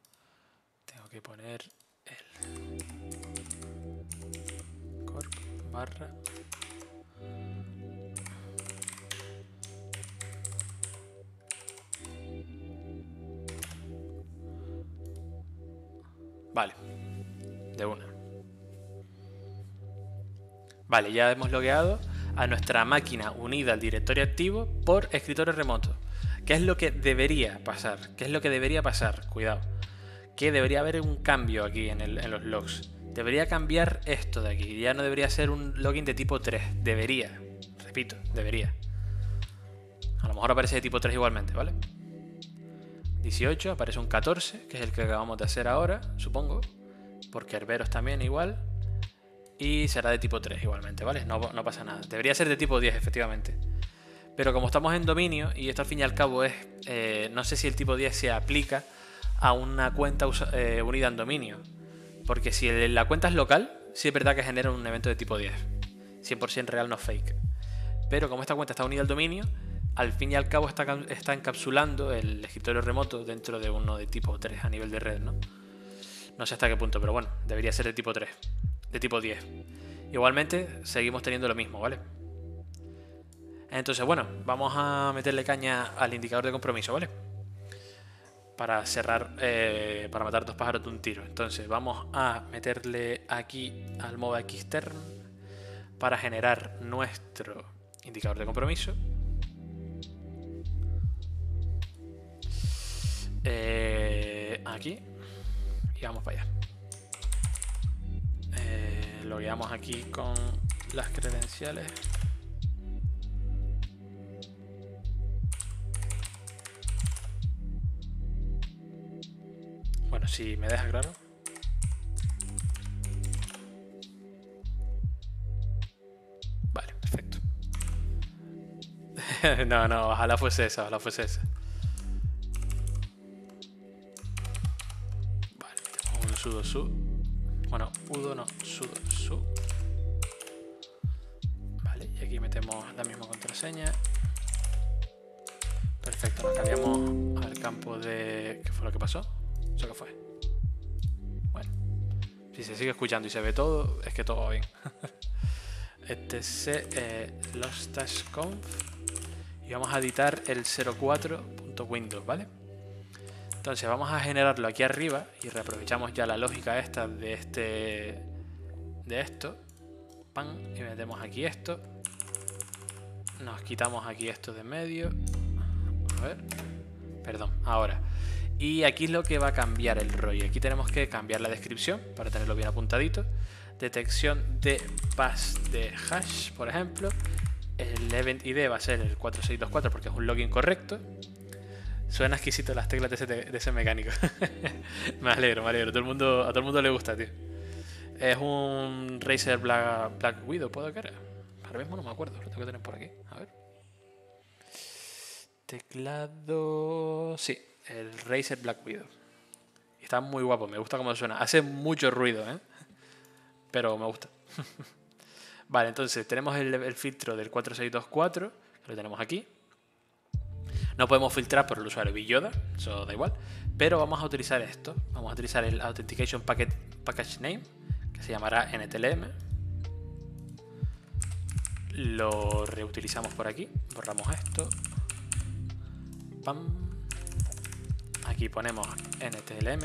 Tengo que poner el Corp barra. Vale, de una. Vale, ya hemos logueado a nuestra máquina unida al directorio activo por escritorio remoto. ¿Qué es lo que debería pasar? ¿Qué es lo que debería pasar? Cuidado. Que debería haber un cambio aquí en los logs. Debería cambiar esto de aquí. Ya no debería ser un login de tipo 3. Debería. Repito, debería. A lo mejor aparece de tipo 3 igualmente, ¿vale? 18, aparece un 14, que es el que acabamos de hacer ahora, supongo. Porque Herberos también igual. Y será de tipo 3 igualmente, ¿vale? No pasa nada. Debería ser de tipo 10, efectivamente. Pero como estamos en dominio, y esto al fin y al cabo es... no sé si el tipo 10 se aplica a una cuenta unida en dominio. Porque si la cuenta es local, sí es verdad que genera un evento de tipo 10. 100% real, no fake. Pero como esta cuenta está unida al dominio, al fin y al cabo está encapsulando el escritorio remoto dentro de uno de tipo 3 a nivel de red, ¿no? No sé hasta qué punto, pero bueno, debería ser de tipo 3. De tipo 10. Igualmente seguimos teniendo lo mismo, ¿vale? Entonces, bueno, vamos a meterle caña al indicador de compromiso, ¿vale? Para cerrar, para matar dos pájaros de un tiro. Entonces vamos a meterle aquí al modo Xterm para generar nuestro indicador de compromiso. Aquí y vamos para allá. Logueamos aquí con las credenciales. Bueno, si me deja claro. Vale, perfecto. No, ojalá fuese esa, ojalá fuese esa. Vale, metemos un sudo su. Bueno, udo no, sudo su. Vale, y aquí metemos la misma contraseña. Perfecto, nos cambiamos al campo de... ¿Qué fue lo que pasó? ¿Eso qué fue? Bueno, si se sigue escuchando y se ve todo, es que todo va bien. lostashconf y vamos a editar el 04.windows, ¿vale? Entonces vamos a generarlo aquí arriba y reaprovechamos ya la lógica esta de esto. Pan, y metemos aquí esto. Nos quitamos aquí esto de en medio. A ver. Perdón, ahora. Y aquí es lo que va a cambiar el rollo. Aquí tenemos que cambiar la descripción para tenerlo bien apuntadito. Detección de pass de hash, por ejemplo. El event ID va a ser el 4624 porque es un login correcto. Suena exquisito las teclas de ese mecánico. Me alegro. A todo el mundo le gusta, tío. Es un Razer Black Widow, ¿puedo creer? Ahora mismo no me acuerdo, lo tengo que tener por aquí. A ver. Teclado... Sí, el Razer Black Widow. Está muy guapo, me gusta cómo suena. Hace mucho ruido, ¿eh? Pero me gusta. Vale, entonces tenemos el filtro del 4624, que lo tenemos aquí. No podemos filtrar por el usuario Billoda, eso da igual. Pero vamos a utilizar esto. Vamos a utilizar el Authentication Package Name, que se llamará NTLM. Lo reutilizamos por aquí. Borramos esto. Pam. Aquí ponemos NTLM.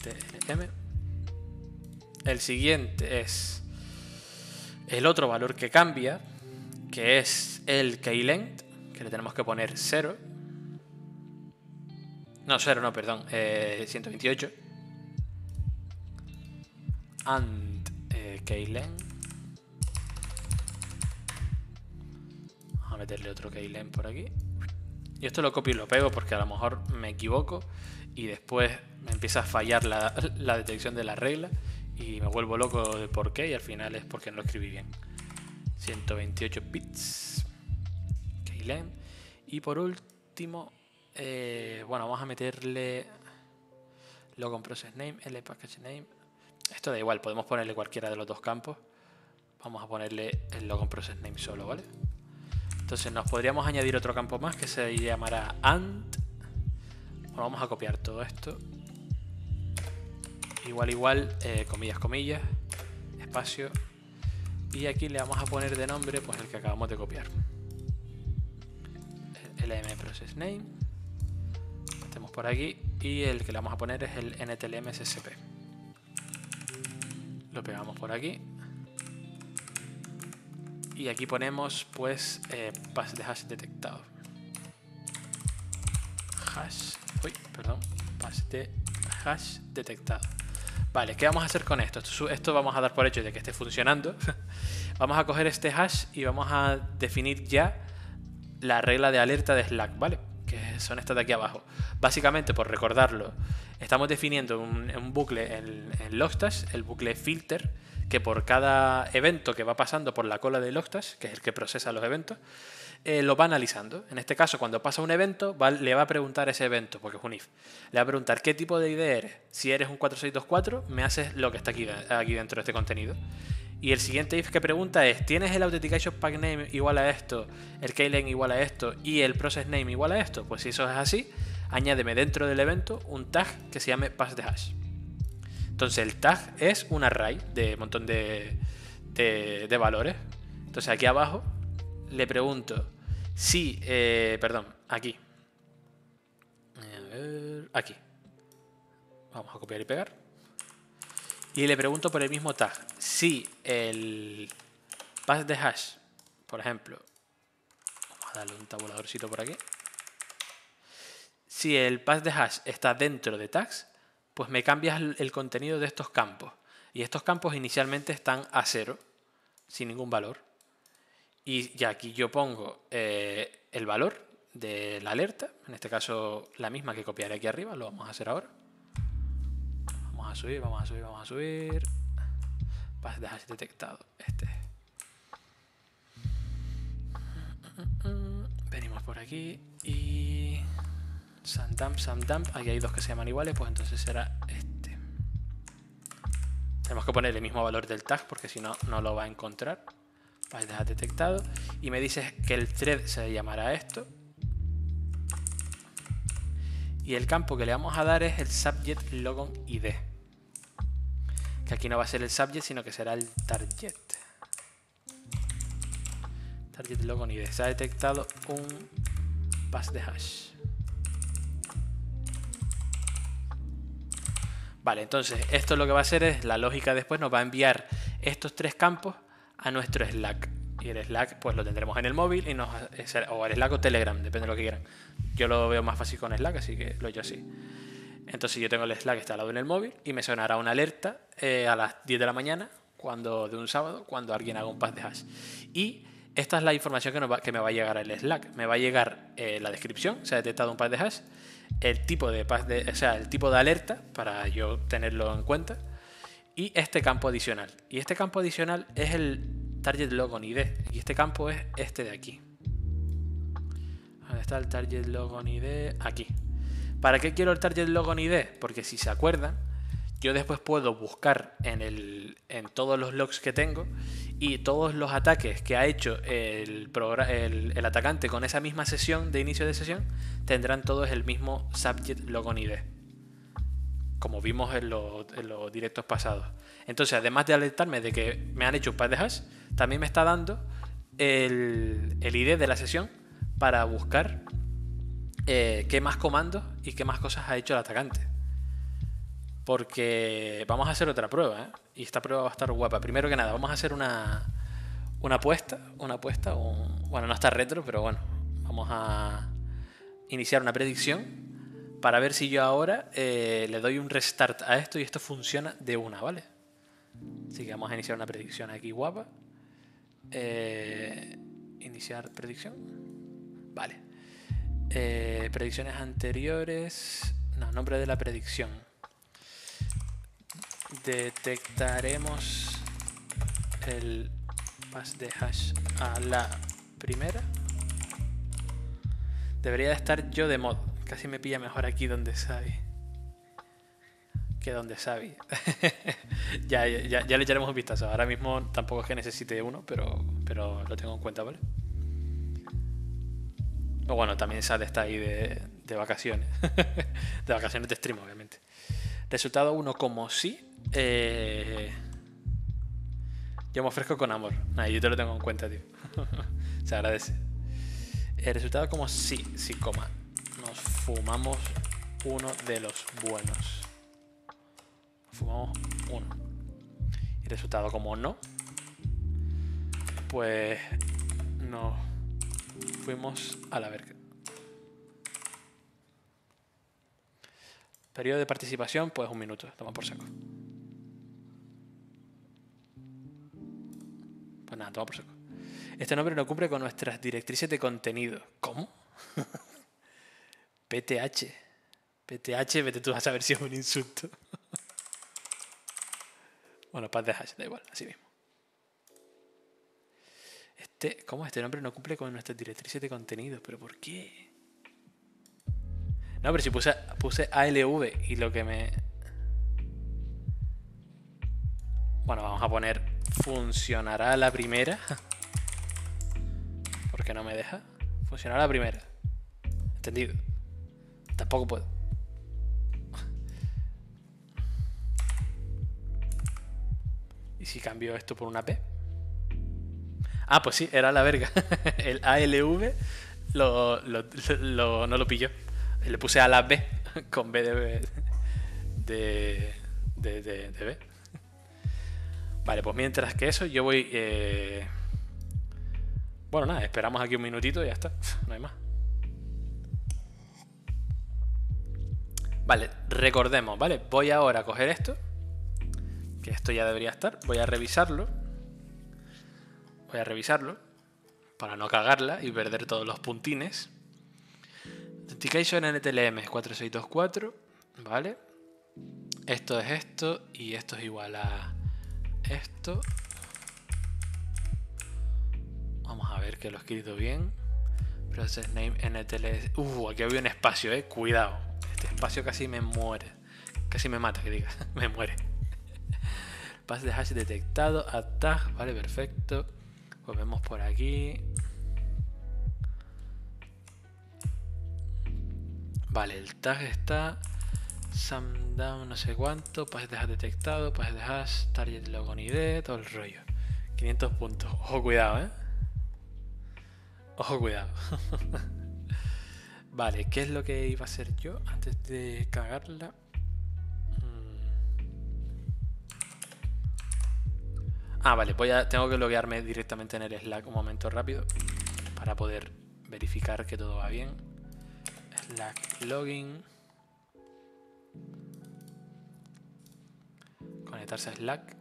El siguiente es el otro valor que cambia, que es el keylength, que le tenemos que poner 0. No, 0 no, perdón, 128. And keylength. Vamos a meterle otro keylength por aquí. Y esto lo copio y lo pego porque a lo mejor me equivoco y después me empieza a fallar la detección de la regla y me vuelvo loco de por qué, y al final es porque no lo escribí bien. 128 bits. Keylength. Y por último, bueno, vamos a meterle Logon Process Name, Package Name. Esto da igual, podemos ponerle cualquiera de los dos campos. Vamos a ponerle el Logon Process Name solo, ¿vale? Entonces nos podríamos añadir otro campo más que se llamará AND. Bueno, vamos a copiar todo esto. Igual, comillas, espacio. Y aquí le vamos a poner de nombre pues el que acabamos de copiar. El LM Process Name. Metemos por aquí. Y el que le vamos a poner es el NTLM SSP. Lo pegamos por aquí. Y aquí ponemos pues pass de hash detectado. Pass de hash detectado. Vale, ¿qué vamos a hacer con esto? Esto vamos a dar por hecho de que esté funcionando. Vamos a coger este hash y vamos a definir ya la regla de alerta de Slack, ¿vale? Que son estas de aquí abajo. Básicamente, por recordarlo, estamos definiendo un bucle en Logstash, el bucle filter, que por cada evento que va pasando por la cola de Logstash, que es el que procesa los eventos, lo va analizando. En este caso, cuando pasa un evento, le va a preguntar ese evento, porque es un if. Le va a preguntar qué tipo de ID eres. Si eres un 4624, me haces lo que está aquí dentro de este contenido. Y el siguiente if que pregunta es, ¿tienes el Authentication Pack Name igual a esto, el keylane igual a esto y el Process Name igual a esto? Pues si eso es así, añádeme dentro del evento un tag que se llame pass de hash. Entonces el tag es un array de un montón de valores. Entonces aquí abajo le pregunto si, aquí. Aquí. Vamos a copiar y pegar. Y le pregunto por el mismo tag si el pass de hash, por ejemplo, vamos a darle un tabuladorcito por aquí. Si el pass de hash está dentro de tags, pues me cambias el contenido de estos campos. Y estos campos inicialmente están a 0, sin ningún valor. Y ya aquí yo pongo el valor de la alerta, en este caso la misma que copiaré aquí arriba, lo vamos a hacer ahora. Vamos a subir. Pass de hash detectado. Venimos por aquí y Samdump. Aquí hay dos que se llaman iguales, pues entonces será este. Tenemos que poner el mismo valor del tag porque si no, no lo va a encontrar. Pass de hash detectado. Y me dices que el thread se llamará esto. Y el campo que le vamos a dar es el subject logon ID. Que aquí no va a ser el subject, sino que será el target. Target logon ID. Se ha detectado un pass de hash. Vale, entonces esto lo que va a hacer es, la lógica después nos va a enviar estos tres campos a nuestro Slack. Y el Slack pues lo tendremos en el móvil o el Slack o Telegram, depende de lo que quieran. Yo lo veo más fácil con Slack, así que lo he hecho así. Entonces yo tengo el Slack instalado en el móvil y me sonará una alerta a las 10 de la mañana de un sábado cuando alguien haga un pass de hash. Y esta es la información que me va a llegar al Slack. Me va a llegar la descripción, se ha detectado un pass de hash, el tipo de alerta para yo tenerlo en cuenta y este campo adicional. Y este campo adicional es el target logon ID y este campo es este de aquí. ¿Dónde está el target logon ID? Aquí. ¿Para qué quiero el target logon ID? Porque si se acuerdan, yo después puedo buscar en todos los logs que tengo y todos los ataques que ha hecho el atacante con esa misma sesión de inicio de sesión tendrán todos el mismo subject logon ID, como vimos en los directos pasados. Entonces, además de alertarme de que me han hecho un pass de hash, también me está dando el ID de la sesión para buscar qué más comandos y qué más cosas ha hecho el atacante. Porque vamos a hacer otra prueba, ¿eh? Y esta prueba va a estar guapa. Primero que nada, vamos a hacer una apuesta. Bueno, no está retro, pero bueno, vamos a iniciar una predicción para ver si yo ahora le doy un restart a esto y esto funciona de una, ¿vale? Así que vamos a iniciar una predicción aquí guapa. Iniciar predicción. Vale. Predicciones anteriores. No, nombre de la predicción. Detectaremos el pass de hash a la primera. Debería de estar yo de mod. Casi me pilla mejor aquí donde Xavi que donde Xavi. ya le echaremos un vistazo. Ahora mismo tampoco es que necesite uno, pero lo tengo en cuenta, ¿vale? O bueno, también Sade está ahí de vacaciones. De vacaciones de stream, obviamente. Resultado 1 como sí. Yo me ofrezco con amor. Nah, yo te lo tengo en cuenta, tío. Se agradece. El resultado como sí, coma. Nos fumamos uno de los buenos. Fumamos uno. Y resultado como no. Pues nos fuimos a la verga. Periodo de participación, pues 1 minuto. Toma por saco. Pues nada, toma por saco. Este nombre no cumple con nuestras directrices de contenido. ¿Cómo? PTH. PTH, vete tú a saber si es un insulto. Bueno, path de hash, da igual, así mismo. ¿Cómo? Este nombre no cumple con nuestras directrices de contenido. ¿Pero por qué? No, pero si puse ALV y lo que me... Bueno, vamos a poner funcionará a la primera. Porque no me deja. Funcionará a la primera. ¿Entendido? Tampoco puedo. ¿Y si cambio esto por una P? Ah, pues sí, era la verga. El ALV no lo pilló. Le puse a la B con B de B. Vale, pues mientras que eso, yo voy... Bueno, nada, esperamos aquí 1 minutito y ya está. No hay más. Vale, recordemos, ¿vale? Voy ahora a coger esto. Que esto ya debería estar. Voy a revisarlo. Para no cagarla y perder todos los puntines. Authentication NTLM 4624. ¿Vale? Esto es esto. Y esto es igual a esto. Vamos a ver que lo he escrito bien. Process name NTLS. Aquí había un espacio, cuidado. Este espacio casi me muere. Casi me mata, que diga. Me muere. Path de hash detectado. Add tag. Vale, perfecto. Pues vemos por aquí. Vale, el tag está. Samdown no sé cuánto. Path de hash detectado. Path de hash. Target logon ID. Todo el rollo. 500 puntos. Ojo, cuidado, Ojo, cuidado. Vale, ¿qué es lo que iba a hacer yo antes de cagarla? Vale, tengo que loguearme directamente en el Slack un momento rápido para poder verificar que todo va bien. Slack login. Conectarse a Slack.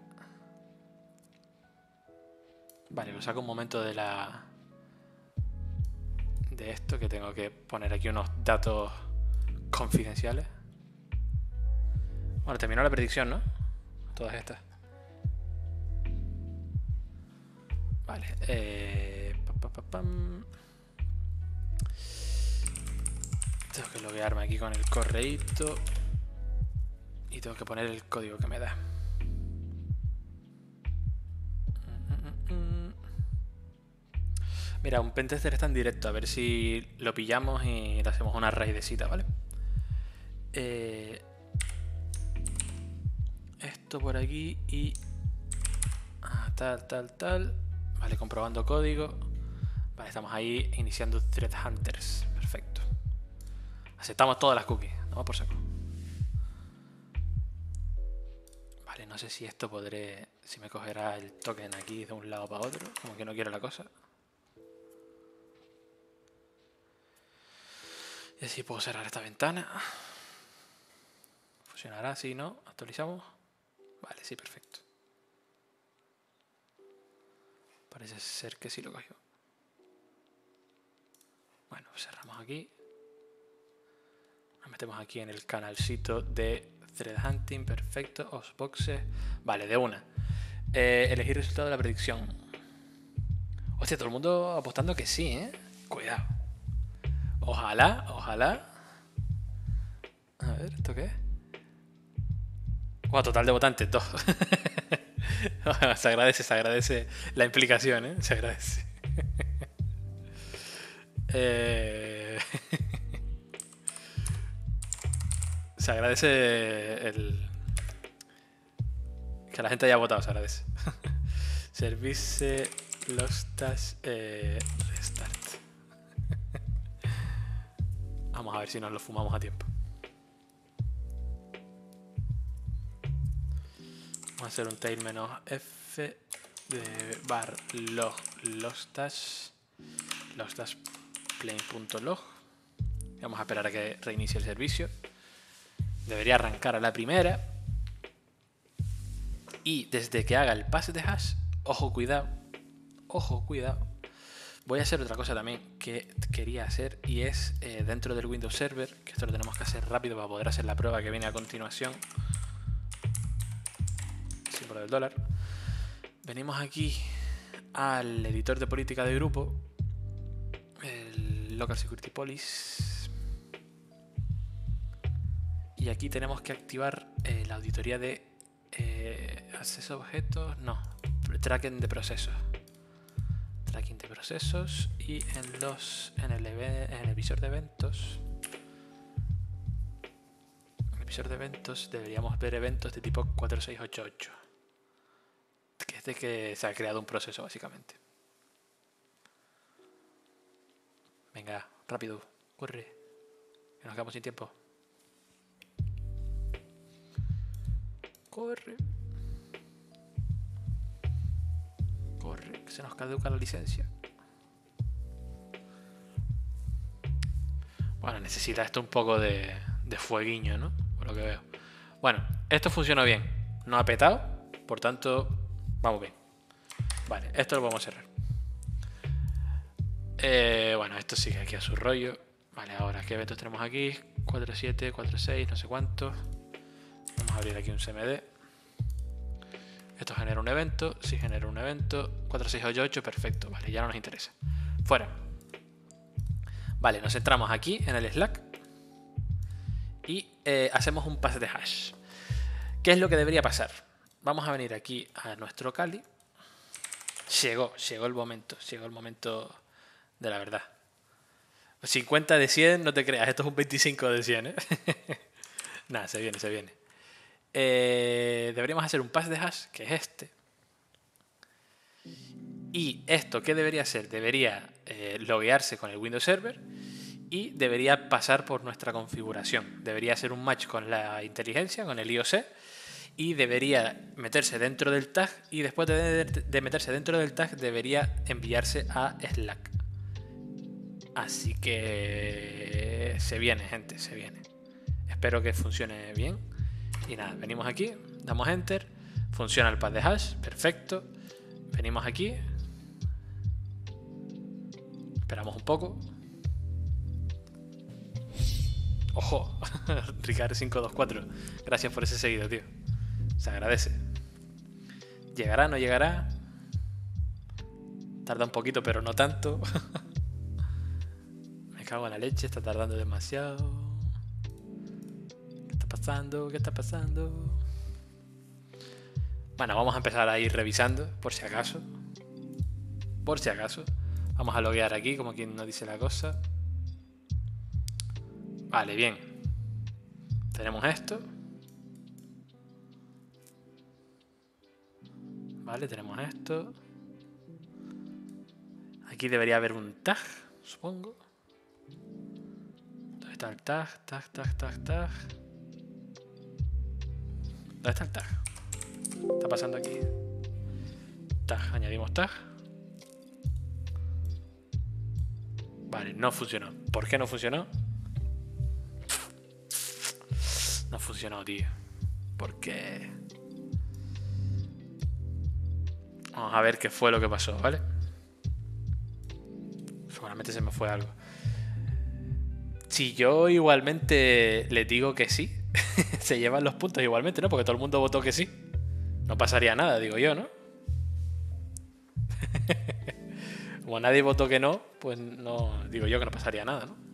Vale, lo saco un momento de esto, que tengo que poner aquí unos datos confidenciales. Bueno, terminó la predicción, ¿no? Todas estas. Vale, tengo que loguearme aquí con el correíto y tengo que poner el código que me da. Mira, un pentester está en directo, a ver si lo pillamos y le hacemos una raidecita, ¿vale? Esto por aquí y... tal. Vale, comprobando código. Vale, estamos ahí iniciando Threat Hunters. Perfecto. Aceptamos todas las cookies. Vamos por saco. Vale, no sé si esto podré... Si me cogerá el token aquí de un lado para otro. Como que no quiero la cosa. Y así puedo cerrar esta ventana. Funcionará, sí, ¿no? Actualizamos. Vale, sí, perfecto. Parece ser que sí lo cogió. Bueno, cerramos aquí. Nos metemos aquí en el canalcito de Threat Hunting. Perfecto. Osboxes. Vale, de una. Elegir resultado de la predicción. Hostia, todo el mundo apostando que sí, Cuidado. Ojalá. A ver, ¿esto qué es? Total de votantes, 2. Se agradece la implicación, se agradece. Se agradece que la gente haya votado, se agradece. Service Logstash Restart. Vamos a ver si nos lo fumamos a tiempo. Vamos a hacer un tail menos F de bar log logstash plain.log. Vamos a esperar a que reinicie el servicio. Debería arrancar a la primera. Y desde que haga el pase de hash, ojo, cuidado, voy a hacer otra cosa también que quería hacer, y es dentro del Windows Server, que esto lo tenemos que hacer rápido para poder hacer la prueba que viene a continuación. Símbolo del dólar. Venimos aquí al editor de política de grupo, el Local Security Policy, y aquí tenemos que activar la auditoría de acceso a objetos, no, tracking de procesos. Tracking de procesos, y en el visor de eventos. En el visor de eventos deberíamos ver eventos de tipo 4688, que es de que se ha creado un proceso básicamente. Venga, rápido, corre, que nos quedamos sin tiempo. Corre. Corre, que se nos caduca la licencia. Bueno, necesita esto un poco de fueguiño, ¿no? Por lo que veo. Bueno, esto funcionó bien. No ha petado, por tanto, vamos bien. Vale, esto lo vamos a cerrar. Bueno, esto sigue aquí a su rollo. Vale, ahora, ¿qué eventos tenemos aquí? 47, 46, no sé cuántos. Vamos a abrir aquí un CMD. Esto genera un evento. Sí, genera un evento. 4688, perfecto. Vale, ya no nos interesa. Fuera. Vale, nos centramos aquí en el Slack. Y hacemos un pase de hash. ¿Qué es lo que debería pasar? Vamos a venir aquí a nuestro Kali. Llegó el momento. Llegó el momento de la verdad. 50 de 100, no te creas. Esto es un 25 de 100, ¿eh? Nada, se viene, se viene. Deberíamos hacer un pass de hash, que es este. Y esto, ¿qué debería hacer? Debería loguearse con el Windows Server y debería pasar por nuestra configuración. Debería hacer un match con la inteligencia, con el IOC, y debería meterse dentro del tag, y después de meterse dentro del tag debería enviarse a Slack. Así que se viene, gente, se viene. Espero que funcione bien. Y nada, venimos aquí, damos enter, funciona el path de hash, perfecto. Venimos aquí, esperamos un poco. ¡Ojo! Ricard524, gracias por ese seguido, tío. Se agradece. ¿Llegará? ¿No llegará? Tarda un poquito, pero no tanto. Me cago en la leche, está tardando demasiado. ¿Qué está pasando? ¿Qué está pasando? Bueno, vamos a empezar a ir revisando, por si acaso. Por si acaso. Vamos a loguear aquí, como quien no dice la cosa. Vale, bien. Tenemos esto. Vale, tenemos esto. Aquí debería haber un tag, supongo. ¿Dónde está el tag? Tag. ¿Dónde está el tag? ¿Qué está pasando aquí? Tag, añadimos tag. Vale, no funcionó. ¿Por qué no funcionó? No funcionó, tío. ¿Por qué? Vamos a ver qué fue lo que pasó, ¿vale? Seguramente se me fue algo. Si yo igualmente le digo que sí, se llevan los puntos igualmente, ¿no? Porque todo el mundo votó que sí. No pasaría nada, digo yo, ¿no? Como nadie votó que no, pues no, digo yo que no pasaría nada, ¿no?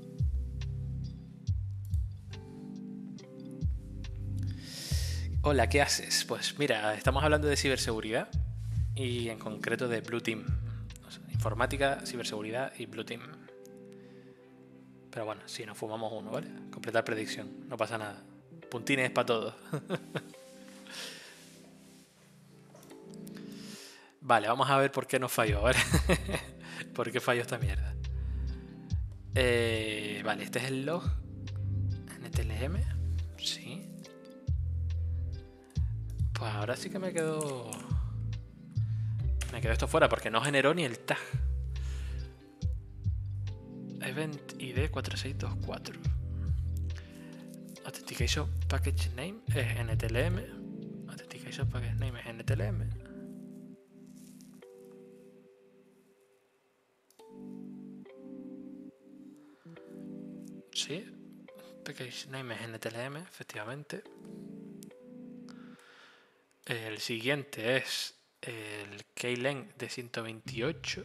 Hola, ¿qué haces? Pues mira, estamos hablando de ciberseguridad y en concreto de Blue Team. O sea, informática, ciberseguridad y Blue Team. Pero bueno, sí, nos fumamos uno, ¿vale? Completar predicción, no pasa nada. Puntines para todos. Vale, vamos a ver por qué nos falló, ¿vale? ¿Por qué falló esta mierda? Vale, este es el log NTLM. Sí. Pues ahora sí que me quedó esto fuera porque no generó ni el tag. Event ID 4624. Authentication Package Name es NTLM. Authentication Package Name es NTLM. Sí, Package Name es NTLM, efectivamente. El siguiente es el keylen de 128.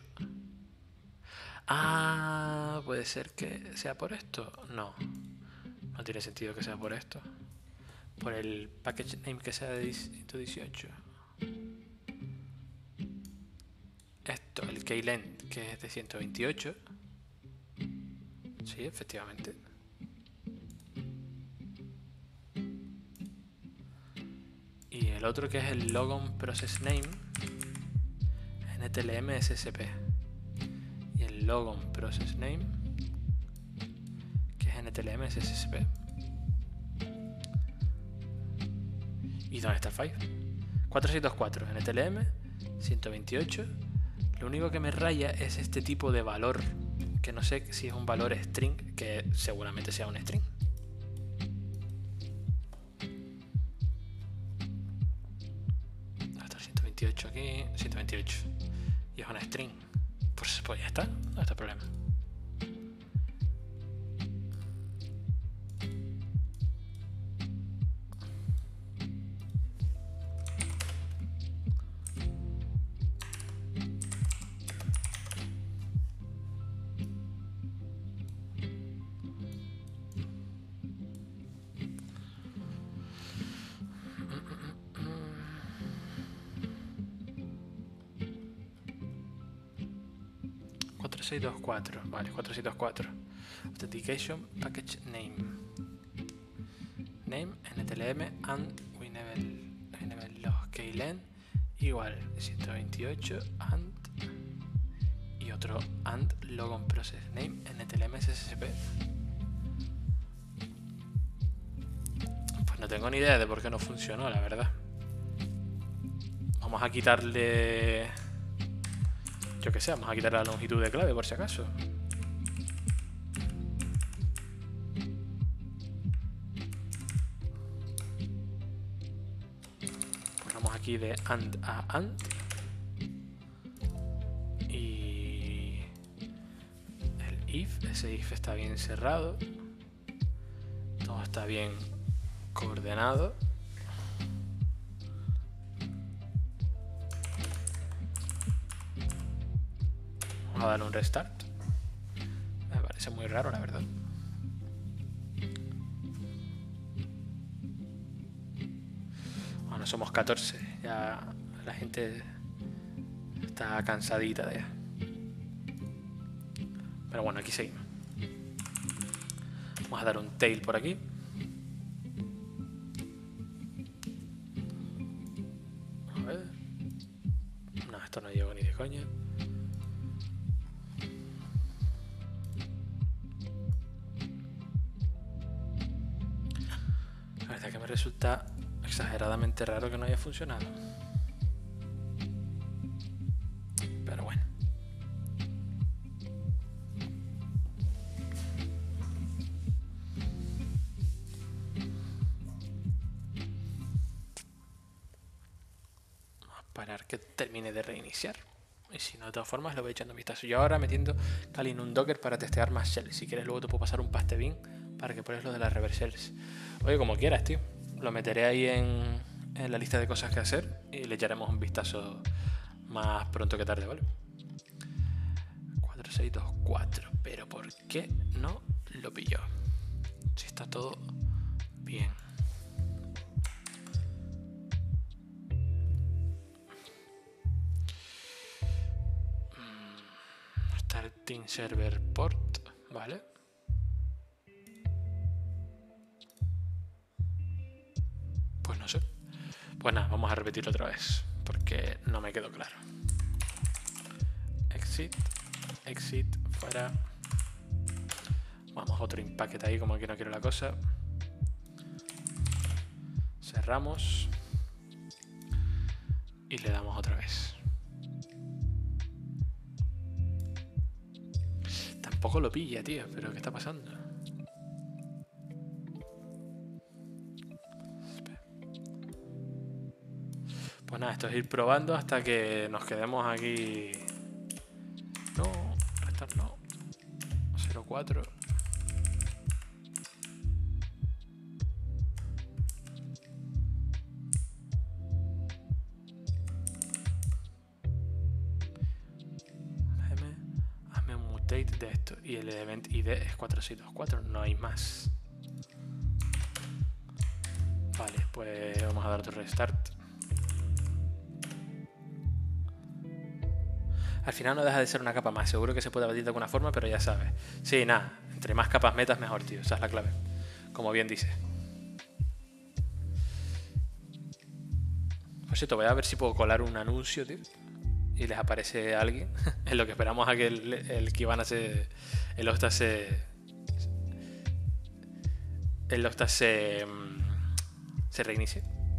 Ah, puede ser que sea por esto. No, no tiene sentido que sea por esto. Por el package name que sea de 118. Esto, el keylen que es de 128. Sí, efectivamente. Y el otro que es el logon process name NTLM SSP. Y el logon process name que es NTLM SSP. ¿Y dónde está el file? 4624 NTLM 128. Lo único que me raya es este tipo de valor, que no sé si es un valor string, que seguramente sea un string. Hasta el 128 aquí, 128. Y es una string. Pues ya está, no está problema. Vale, 4624. Authentication Package Name. Name, NTLM, and WinEvel log keylen igual 128 and y otro and logon process name NTLM SSP. Pues no tengo ni idea de por qué no funcionó, la verdad. Vamos a quitarle, yo que sé, vamos a quitar la longitud de clave por si acaso. Ponemos aquí de and a and. Y el if, ese if está bien cerrado. Todo está bien coordenado. Vamos a darle un restart. Me parece muy raro, la verdad. Bueno, somos 14. Ya la gente está cansadita de ya. Pero bueno, aquí seguimos. Vamos a dar un tail por aquí. A ver. No, esto no llego ni de coña. La verdad que me resulta exageradamente raro que no haya funcionado. Pero bueno. Vamos a parar que termine de reiniciar. Y si no, de todas formas, lo voy echando un vistazo. Yo ahora metiendo Kali en un Docker para testear más shells. Si quieres, luego te puedo pasar un pastebin para que pruebes lo de las reverse shells. Oye, como quieras, tío. Lo meteré ahí en la lista de cosas que hacer y le echaremos un vistazo más pronto que tarde, ¿vale? 4624. Pero ¿por qué no lo pilló? Si está todo bien. Starting server port, ¿vale? Pues no sé. Pues nada, vamos a repetirlo otra vez porque no me quedó claro. exit, exit, fuera. Vamos, otro impacket ahí, como que no quiero la cosa. Cerramos. Y le damos otra vez. Tampoco lo pilla, tío, pero ¿qué está pasando? Pues nada, esto es ir probando hasta que nos quedemos aquí. No, restar no. 0,4. Hazme un mutate de esto. Y el event ID es 4624, no hay más. Vale, pues vamos a dar otro restart. Al final no deja de ser una capa más. Seguro que se puede abatir de alguna forma, pero ya sabes. Sí, nada. Entre más capas metas, mejor, tío. Esa es la clave. Como bien dice. Por cierto, voy a ver si puedo colar un anuncio, tío. Y les aparece alguien. En lo que esperamos a que el Kibana se... El Octa se... El Octa se reinicie.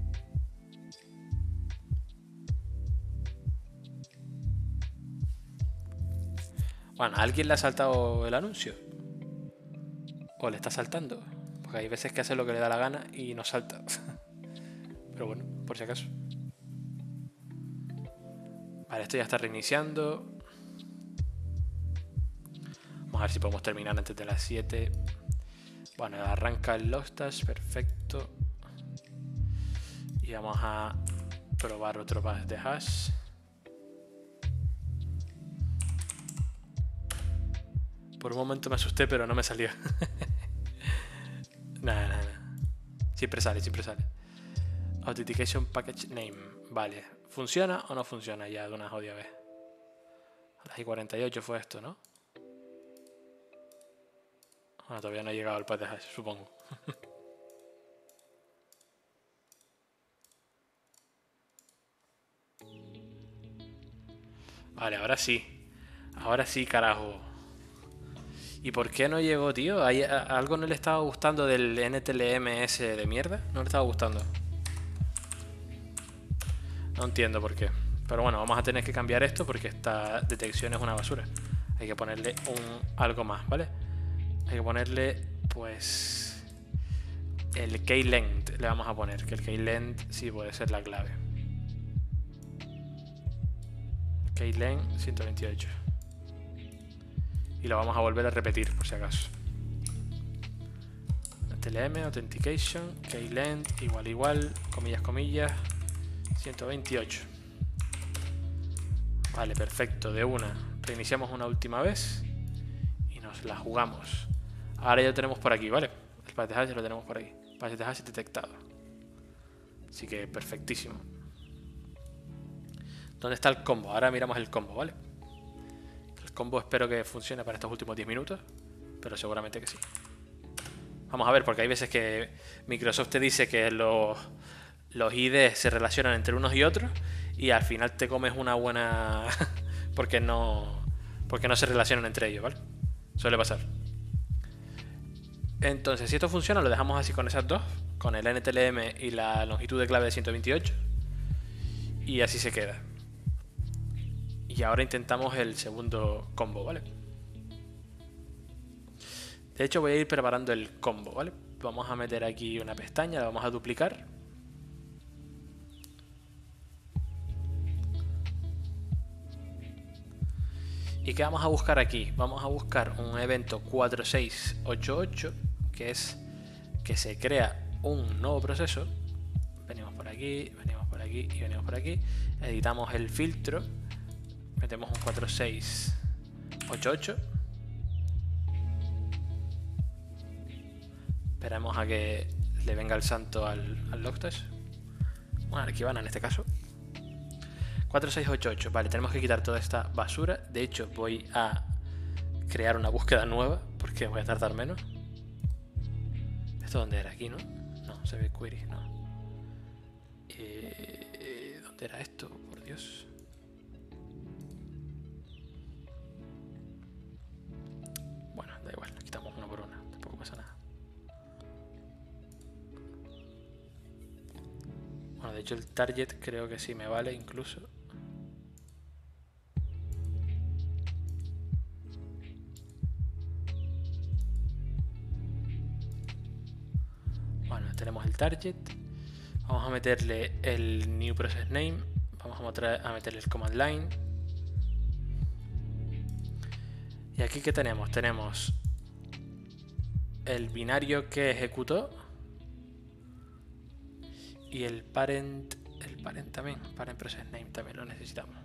Bueno, ¿a alguien le ha saltado el anuncio? ¿O le está saltando? Porque hay veces que hace lo que le da la gana y no salta. Pero bueno, por si acaso. Vale, esto ya está reiniciando. Vamos a ver si podemos terminar antes de las 7. Bueno, arranca el Lostas, perfecto. Y vamos a probar otro pass de hash. Por un momento me asusté, pero no me salió. Nada. Siempre sale. Authentication Package Name. Vale. ¿Funciona o no funciona ya de una jodida vez? A las I48 fue esto, ¿no? Bueno, todavía no ha llegado el pass de hash, supongo. Vale, ahora sí. Ahora sí, carajo. ¿Y por qué no llegó, tío? ¿Algo no le estaba gustando del NTLMS de mierda? No le estaba gustando. No entiendo por qué. Pero bueno, vamos a tener que cambiar esto porque esta detección es una basura. Hay que ponerle algo más, ¿vale? Hay que ponerle, pues... El keylength le vamos a poner. Que el keylength sí puede ser la clave. Keylength 128. Y lo vamos a volver a repetir por si acaso. TLM, Authentication, keylength, igual, comillas, 128. Vale, perfecto, de una. Reiniciamos una última vez y nos la jugamos. Ahora ya lo tenemos por aquí, ¿vale? El path de hash lo tenemos por aquí. Path de hash detectado. Así que perfectísimo. ¿Dónde está el combo? Ahora miramos el combo, ¿vale? El combo espero que funcione para estos últimos 10 minutos, pero seguramente que sí. Vamos a ver, porque hay veces que Microsoft te dice que los IDs se relacionan entre unos y otros y al final te comes una buena... porque no se relacionan entre ellos, ¿vale? Suele pasar. Entonces, si esto funciona, lo dejamos así con esas dos, con el NTLM y la longitud de clave de 128, y así se queda. Y ahora intentamos el segundo combo, ¿vale? De hecho, voy a ir preparando el combo, ¿vale? Vamos a meter aquí una pestaña, la vamos a duplicar. ¿Y qué vamos a buscar aquí? Vamos a buscar un evento 4688, que es que se crea un nuevo proceso. Venimos por aquí y venimos por aquí. Editamos el filtro. Metemos un 4688. Esperamos a que le venga el santo al Logstash. Bueno, al Kibana en este caso. 4688. Vale, tenemos que quitar toda esta basura. De hecho, voy a crear una búsqueda nueva porque voy a tardar menos. ¿Esto dónde era? Aquí, ¿no? No, se ve query, no. ¿Dónde era esto? Por Dios. De hecho el target creo que sí me vale incluso. Bueno, tenemos el target. Vamos a meterle el new process name. Vamos a meterle el command line. Y aquí ¿qué tenemos? Tenemos el binario que ejecutó y el parent también, parent process name también lo necesitamos.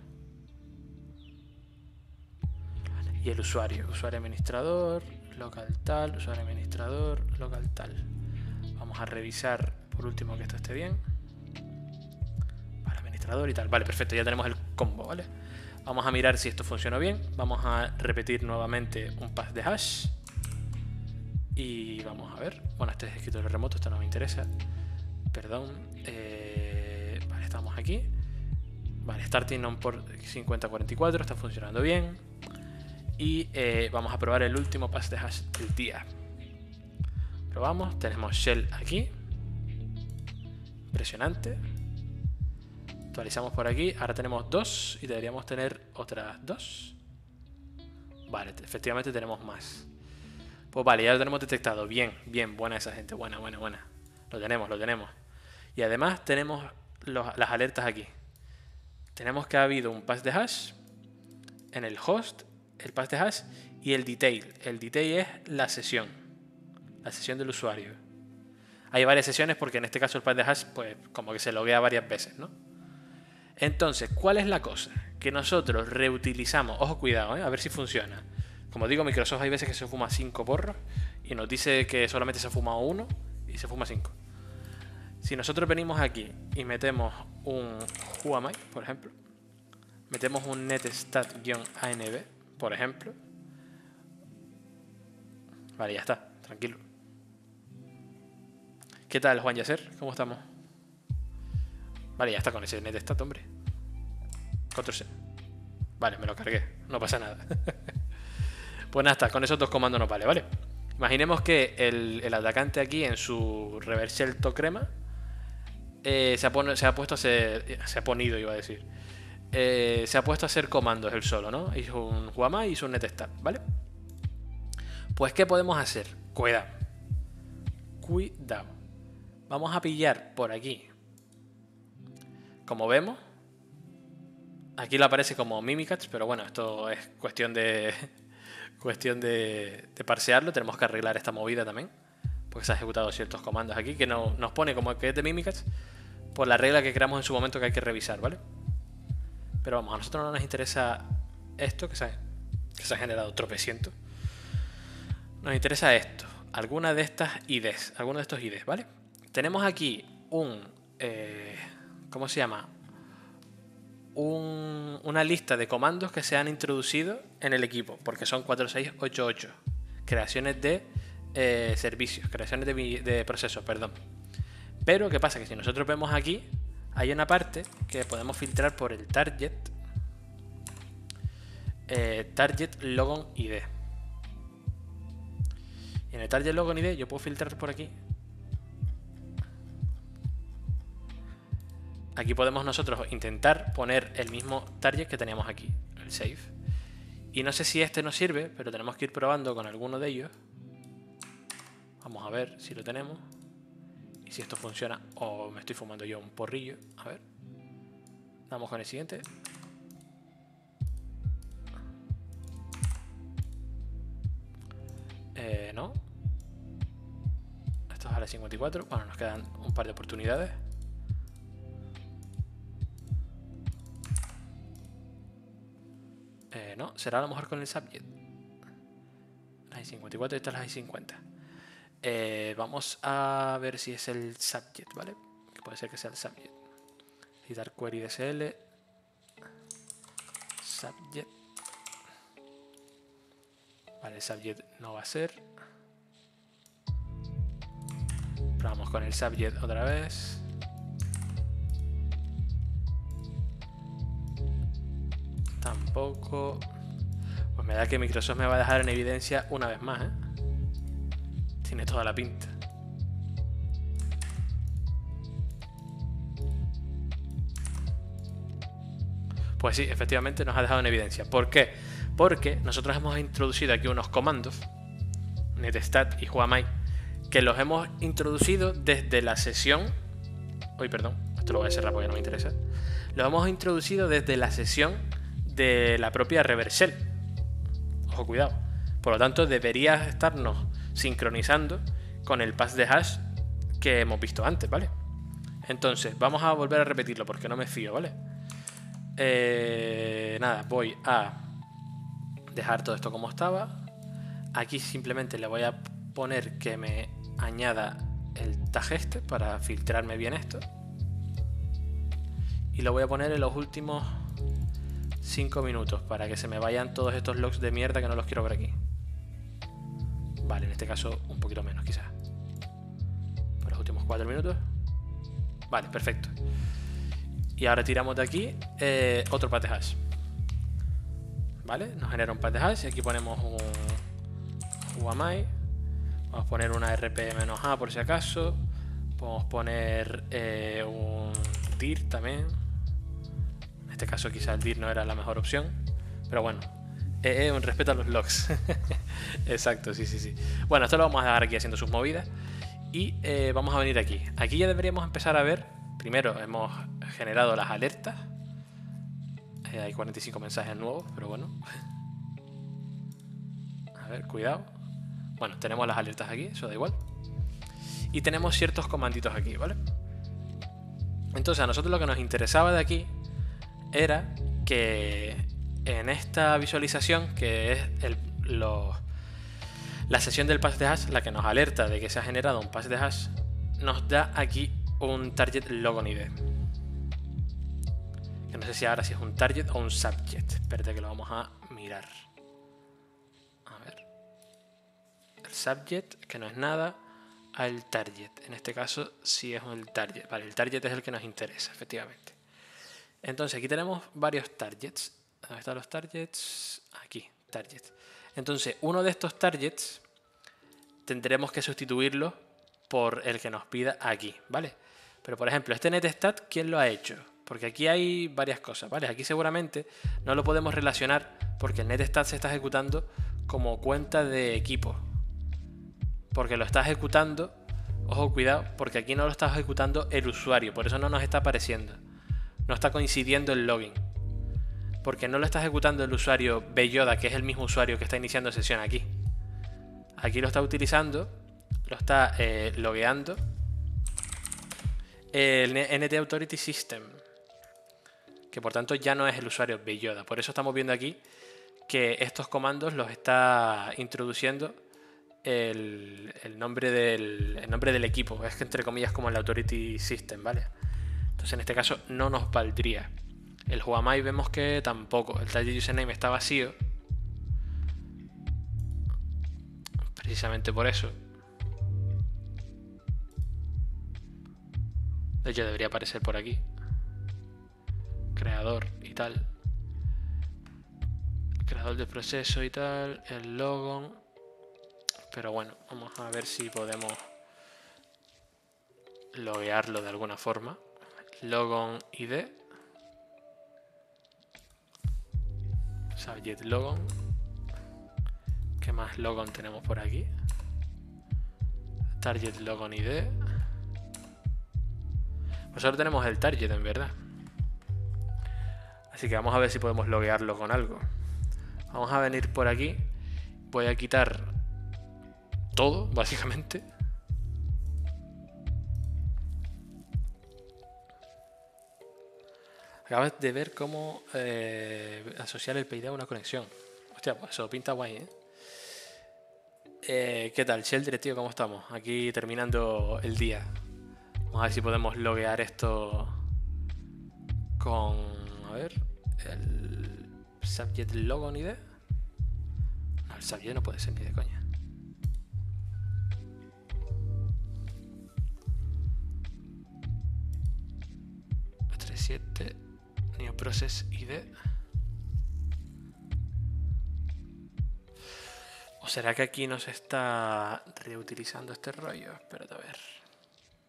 Y el usuario administrador, local tal, usuario administrador, local tal. Vamos a revisar por último que esto esté bien. Para administrador y tal. Vale, perfecto, ya tenemos el combo, ¿vale? Vamos a mirar si esto funcionó bien. Vamos a repetir nuevamente un path de hash. Y vamos a ver. Bueno, este es escritorio remoto, esto no me interesa. Perdón. Vale, estamos aquí. Vale, starting on port 5044, está funcionando bien. Y vamos a probar el último path de hash del día. Probamos, tenemos shell aquí. Impresionante. Actualizamos por aquí, ahora tenemos 2 y deberíamos tener otras 2. Vale, efectivamente tenemos más. Pues vale, ya lo tenemos detectado. Bien, bien, buena esa gente, buena. Lo tenemos. Y además tenemos las alertas aquí. Tenemos que ha habido un path de hash en el host, el path de hash y el detail. El detail es la sesión del usuario. Hay varias sesiones porque en este caso el path de hash pues como que se loguea varias veces, ¿no? Entonces, ¿cuál es la cosa? Que nosotros reutilizamos, ojo cuidado, a ver si funciona. Como digo, Microsoft hay veces que se fuma 5 porros y nos dice que solamente se ha fumado 1 y se fuma 5. Si nosotros venimos aquí y metemos un whoami, por ejemplo, metemos un netstat-anb, por ejemplo, vale, ya está, tranquilo. ¿Qué tal, Juan Yacer? ¿Cómo estamos? Vale, ya está con ese netstat, hombre. Ctrl+C. Vale, me lo cargué. No pasa nada. Pues nada, está. Con esos dos comandos nos vale, ¿vale? Imaginemos que el atacante aquí en su reverse shell tocrema se ha puesto a hacer... Se ha ponido, iba a decir. Se ha puesto a hacer comandos él solo, ¿no? Hizo un whoami y hizo un netstat, ¿vale? Pues, ¿qué podemos hacer? Cuidado. Vamos a pillar por aquí. Como vemos, aquí le aparece como Mimikatz, pero bueno, esto es cuestión de parsearlo. Tenemos que arreglar esta movida también, porque se han ejecutado ciertos comandos aquí que nos pone como que es de Mimikatz por la regla que creamos en su momento que hay que revisar, ¿vale? Pero vamos, a nosotros no nos interesa esto que se ha generado tropecientos. Nos interesa esto, alguna de estas IDs, alguno de estos IDs, ¿vale? Tenemos aquí un... ¿cómo se llama? Una lista de comandos que se han introducido en el equipo, porque son 4688 creaciones de servicios, creaciones de procesos, perdón. Pero ¿qué pasa? Que si nosotros vemos aquí, hay una parte que podemos filtrar por el target logon ID. Y en el target logon ID yo puedo filtrar por aquí. Aquí podemos nosotros intentar poner el mismo target que teníamos aquí, el save. Y no sé si este nos sirve, pero tenemos que ir probando con alguno de ellos. Vamos a ver si lo tenemos. Y si esto funciona, o me estoy fumando yo un porrillo. A ver. Vamos con el siguiente. No. Esto es a las 54. Bueno, nos quedan un par de oportunidades. No, será a lo mejor con el subjet. Las I54 y estas las I50. Vamos a ver si es el subjet, ¿vale? Que puede ser que sea el subjet. Editar query DSL. Subjet. Vale, el subjet no va a ser. Probamos con el subjet otra vez. Tampoco. Pues me da que Microsoft me va a dejar en evidencia una vez más, ¿eh? Tiene toda la pinta. Pues sí, efectivamente nos ha dejado en evidencia. ¿Por qué? Porque nosotros hemos introducido aquí unos comandos, netstat y whoami, que los hemos introducido desde la sesión... Uy, perdón, esto lo voy a cerrar porque no me interesa. Los hemos introducido desde la sesión de la propia Revershell. Ojo, cuidado. Por lo tanto, debería estarnos sincronizando con el pass de hash que hemos visto antes, ¿vale? Entonces, vamos a volver a repetirlo porque no me fío, ¿vale? Nada, voy a dejar todo esto como estaba. Aquí simplemente le voy a poner que me añada el tag este para filtrarme bien esto. Y lo voy a poner en los últimos 5 minutos para que se me vayan todos estos logs de mierda que no los quiero ver aquí. Vale, en este caso un poquito menos quizás. Por los últimos 4 minutos. Vale, perfecto. Y ahora tiramos de aquí otro path de hash. Vale, nos genera un path de hash y aquí ponemos un whoami. Vamos a poner una rp-a por si acaso. Podemos poner un dir también. En este caso quizá el dir no era la mejor opción. Pero bueno, un respeto a los logs. Exacto, sí. Bueno, esto lo vamos a dejar aquí haciendo sus movidas. Y vamos a venir aquí. Aquí ya deberíamos empezar a ver. Primero hemos generado las alertas. Hay 45 mensajes nuevos, pero bueno. A ver, cuidado. Bueno, tenemos las alertas aquí, eso da igual. Y tenemos ciertos comanditos aquí, ¿vale? Entonces a nosotros lo que nos interesaba de aquí era que en esta visualización, que es la sesión del pass de hash, la que nos alerta de que se ha generado un pass de hash, nos da aquí un target logon ID. Que no sé si ahora si es un target o un subject. Espérate que lo vamos a mirar. A ver. El subject, que no es nada, al target. En este caso sí es el target. Vale, el target es el que nos interesa, efectivamente. Entonces aquí tenemos varios targets. ¿Dónde están los targets? Aquí, targets. Entonces uno de estos targets tendremos que sustituirlo por el que nos pida aquí, ¿vale? Pero por ejemplo, este netstat, ¿quién lo ha hecho? Porque aquí hay varias cosas, ¿vale? Aquí seguramente no lo podemos relacionar porque el netstat se está ejecutando como cuenta de equipo. Porque lo está ejecutando, ojo, cuidado, porque aquí no lo está ejecutando el usuario, por eso no nos está apareciendo. No está coincidiendo el login. Porque no lo está ejecutando el usuario Belloda, que es el mismo usuario que está iniciando sesión aquí. Aquí lo está utilizando, lo está logueando el NT Authority System, que por tanto ya no es el usuario Belloda. Por eso estamos viendo aquí que estos comandos los está introduciendo el nombre del equipo. Es que entre comillas como el Authority System, ¿vale? Entonces en este caso no nos valdría. El whoami vemos que tampoco. El target username está vacío. Precisamente por eso. De hecho debería aparecer por aquí. Creador y tal. Creador del proceso y tal. El logon. Pero bueno, vamos a ver si podemos loguearlo de alguna forma. Logon ID. Subject logon. ¿Qué más logon tenemos por aquí? Target logon ID. Pues ahora tenemos el target en verdad. Así que vamos a ver si podemos loguearlo con algo. Vamos a venir por aquí. Voy a quitar todo, básicamente. Acabas de ver cómo asociar el PID a una conexión. Hostia, pues eso pinta guay, ¿eh? ¿Qué tal, Sheldre, tío? ¿Cómo estamos? Aquí terminando el día. Vamos a ver si podemos loguear esto con... A ver... El subject logon ID. No, el subject no puede ser ni de coña. New Process ID. ¿O será que aquí nos está reutilizando este rollo? Espérate a ver.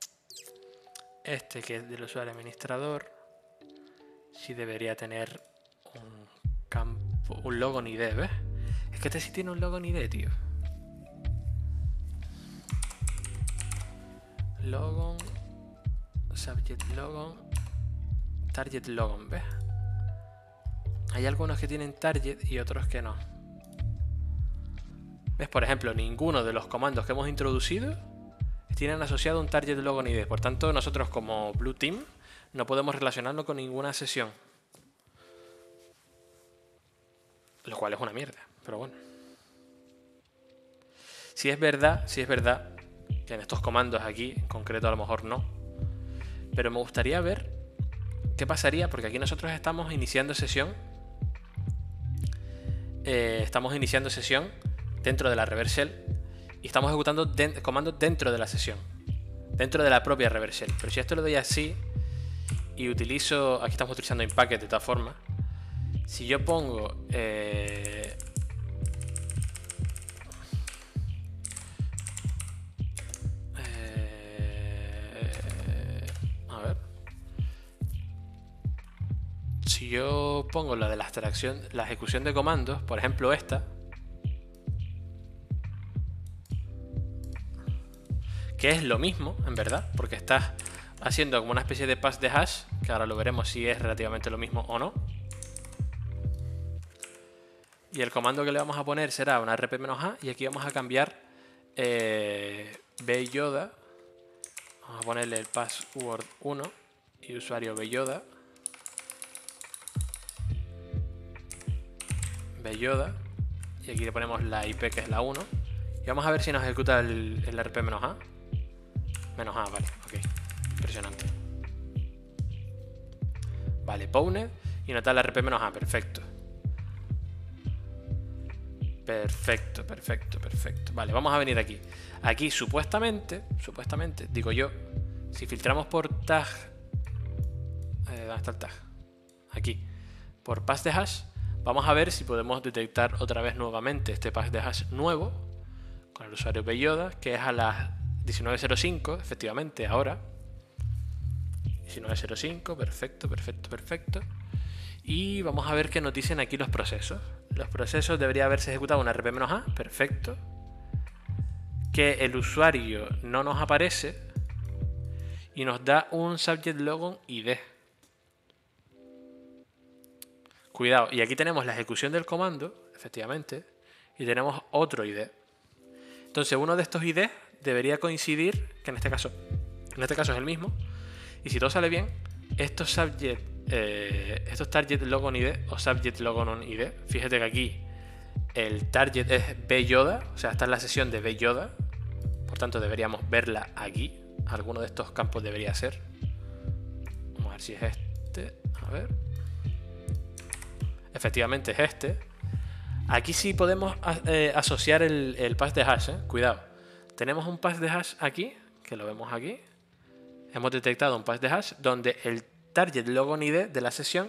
Este que es del usuario administrador. Sí debería tener un logon ID, ¿ves? Es que este sí tiene un logon ID, tío. Logon, subject logon, target logon, ¿ves? Hay algunos que tienen target y otros que no. ¿Ves? Por ejemplo, ninguno de los comandos que hemos introducido tienen asociado un target logon ID. Por tanto, nosotros como Blue Team no podemos relacionarlo con ninguna sesión. Lo cual es una mierda, pero bueno. Si es verdad que en estos comandos aquí, en concreto a lo mejor no. Pero me gustaría ver qué pasaría, porque aquí nosotros estamos iniciando sesión. Estamos iniciando sesión dentro de la reverse shell y estamos ejecutando comandos dentro de la sesión, dentro de la propia reverse shell. Pero si esto lo doy así y utilizo, aquí estamos utilizando inpacket de todas formas. Si yo pongo a ver, si yo pongo la de la abstracción, la ejecución de comandos, por ejemplo esta, que es lo mismo, en verdad, porque estás haciendo como una especie de pass de hash, que ahora lo veremos si es relativamente lo mismo o no. Y el comando que le vamos a poner será una rp-a y aquí vamos a cambiar byoda. Vamos a ponerle el password 1 y usuario byoda. Y aquí le ponemos la IP que es la 1. Y vamos a ver si nos ejecuta el rp-a. Menos A, vale, ok. Impresionante. Vale, Pwned y nota el rp-a, perfecto. Perfecto. Vale, vamos a venir aquí. Aquí supuestamente, digo yo, si filtramos por tag, ¿dónde está el tag? Aquí, por pass de hash, vamos a ver si podemos detectar otra vez nuevamente este pass de hash nuevo con el usuario byoda, que es a las 19:05, efectivamente, ahora. 19:05, perfecto. Y vamos a ver qué nos dicen aquí los procesos. Los procesos debería haberse ejecutado una rp-a, perfecto. Que el usuario no nos aparece y nos da un subject logon ID. Cuidado, y aquí tenemos la ejecución del comando, efectivamente, y tenemos otro ID. Entonces uno de estos ID debería coincidir, que en este caso es el mismo, y si todo sale bien, estos target logon ID o subject logon ID, fíjate que aquí el target es byoda, o sea, esta es la sesión de byoda, por tanto deberíamos verla aquí. Alguno de estos campos debería ser. Vamos a ver si es este, a ver. Efectivamente es este. Aquí sí podemos asociar el pass de hash, cuidado. Tenemos un pass de hash aquí, que lo vemos aquí. Hemos detectado un pass de hash donde el target logon ID de la sesión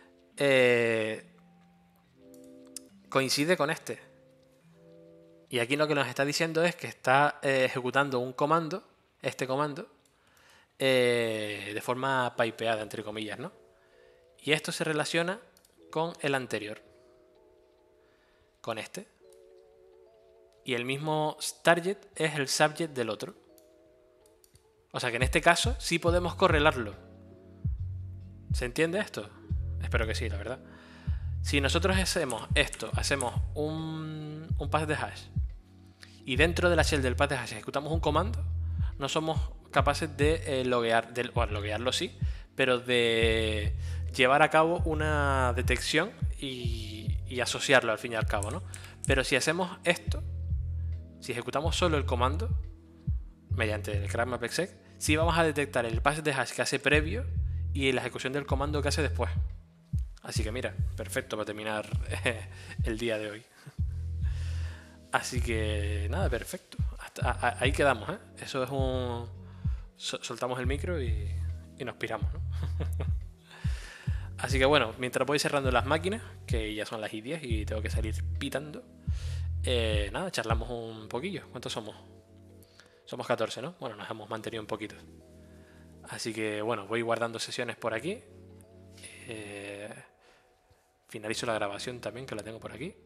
coincide con este. Y aquí lo que nos está diciendo es que está ejecutando un comando, este comando, de forma pipeada, entre comillas, ¿no? Y esto se relaciona con el anterior, con este. Y el mismo target es el subject del otro. O sea que en este caso sí podemos correlarlo. ¿Se entiende esto? Espero que sí, la verdad. Si nosotros hacemos esto, hacemos un pass de hash y dentro de la shell del pass de hash ejecutamos un comando, no somos capaces de loguearlo sí, pero de llevar a cabo una detección y asociarlo al fin y al cabo, ¿no? Pero si hacemos esto, si ejecutamos solo el comando mediante el crackmap.exec, sí vamos a detectar el pass de hash que hace previo y la ejecución del comando que hace después. Así que mira, perfecto para terminar el día de hoy. Así que nada, perfecto. Ahí quedamos, ¿eh? Eso es un... soltamos el micro y nos piramos, ¿no? Así que bueno, mientras voy cerrando las máquinas, que ya son las 10 y tengo que salir pitando, nada, charlamos un poquillo. ¿Cuántos somos? Somos 14, ¿no? Bueno, nos hemos mantenido un poquito. Así que bueno, voy guardando sesiones por aquí. finalizo la grabación también, que la tengo por aquí.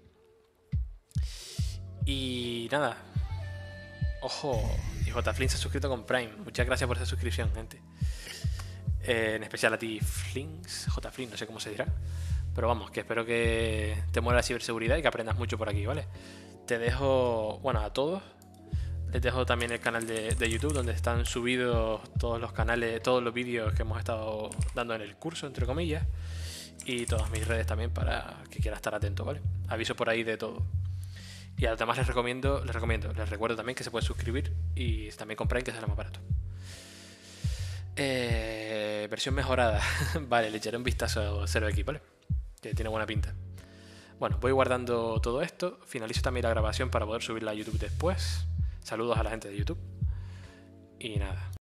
Y nada. Ojo, y JFlynn se ha suscrito con Prime. Muchas gracias por esa suscripción, gente. En especial a ti, JFlynn, no sé cómo se dirá. Pero vamos, que espero que te muera la ciberseguridad y que aprendas mucho por aquí, ¿vale? Te dejo, bueno, a todos. Les dejo también el canal de YouTube, donde están subidos todos los canales, todos los vídeos que hemos estado dando en el curso, entre comillas. Y todas mis redes también para que quieras estar atento, ¿vale? Aviso por ahí de todo. Y a los demás les recuerdo también que se puede suscribir y también comprar, que será más barato. Versión mejorada. Vale, le echaré un vistazo a 0x, ¿vale? Que tiene buena pinta. Bueno, voy guardando todo esto. Finalizo también la grabación para poder subirla a YouTube después. Saludos a la gente de YouTube. Y nada.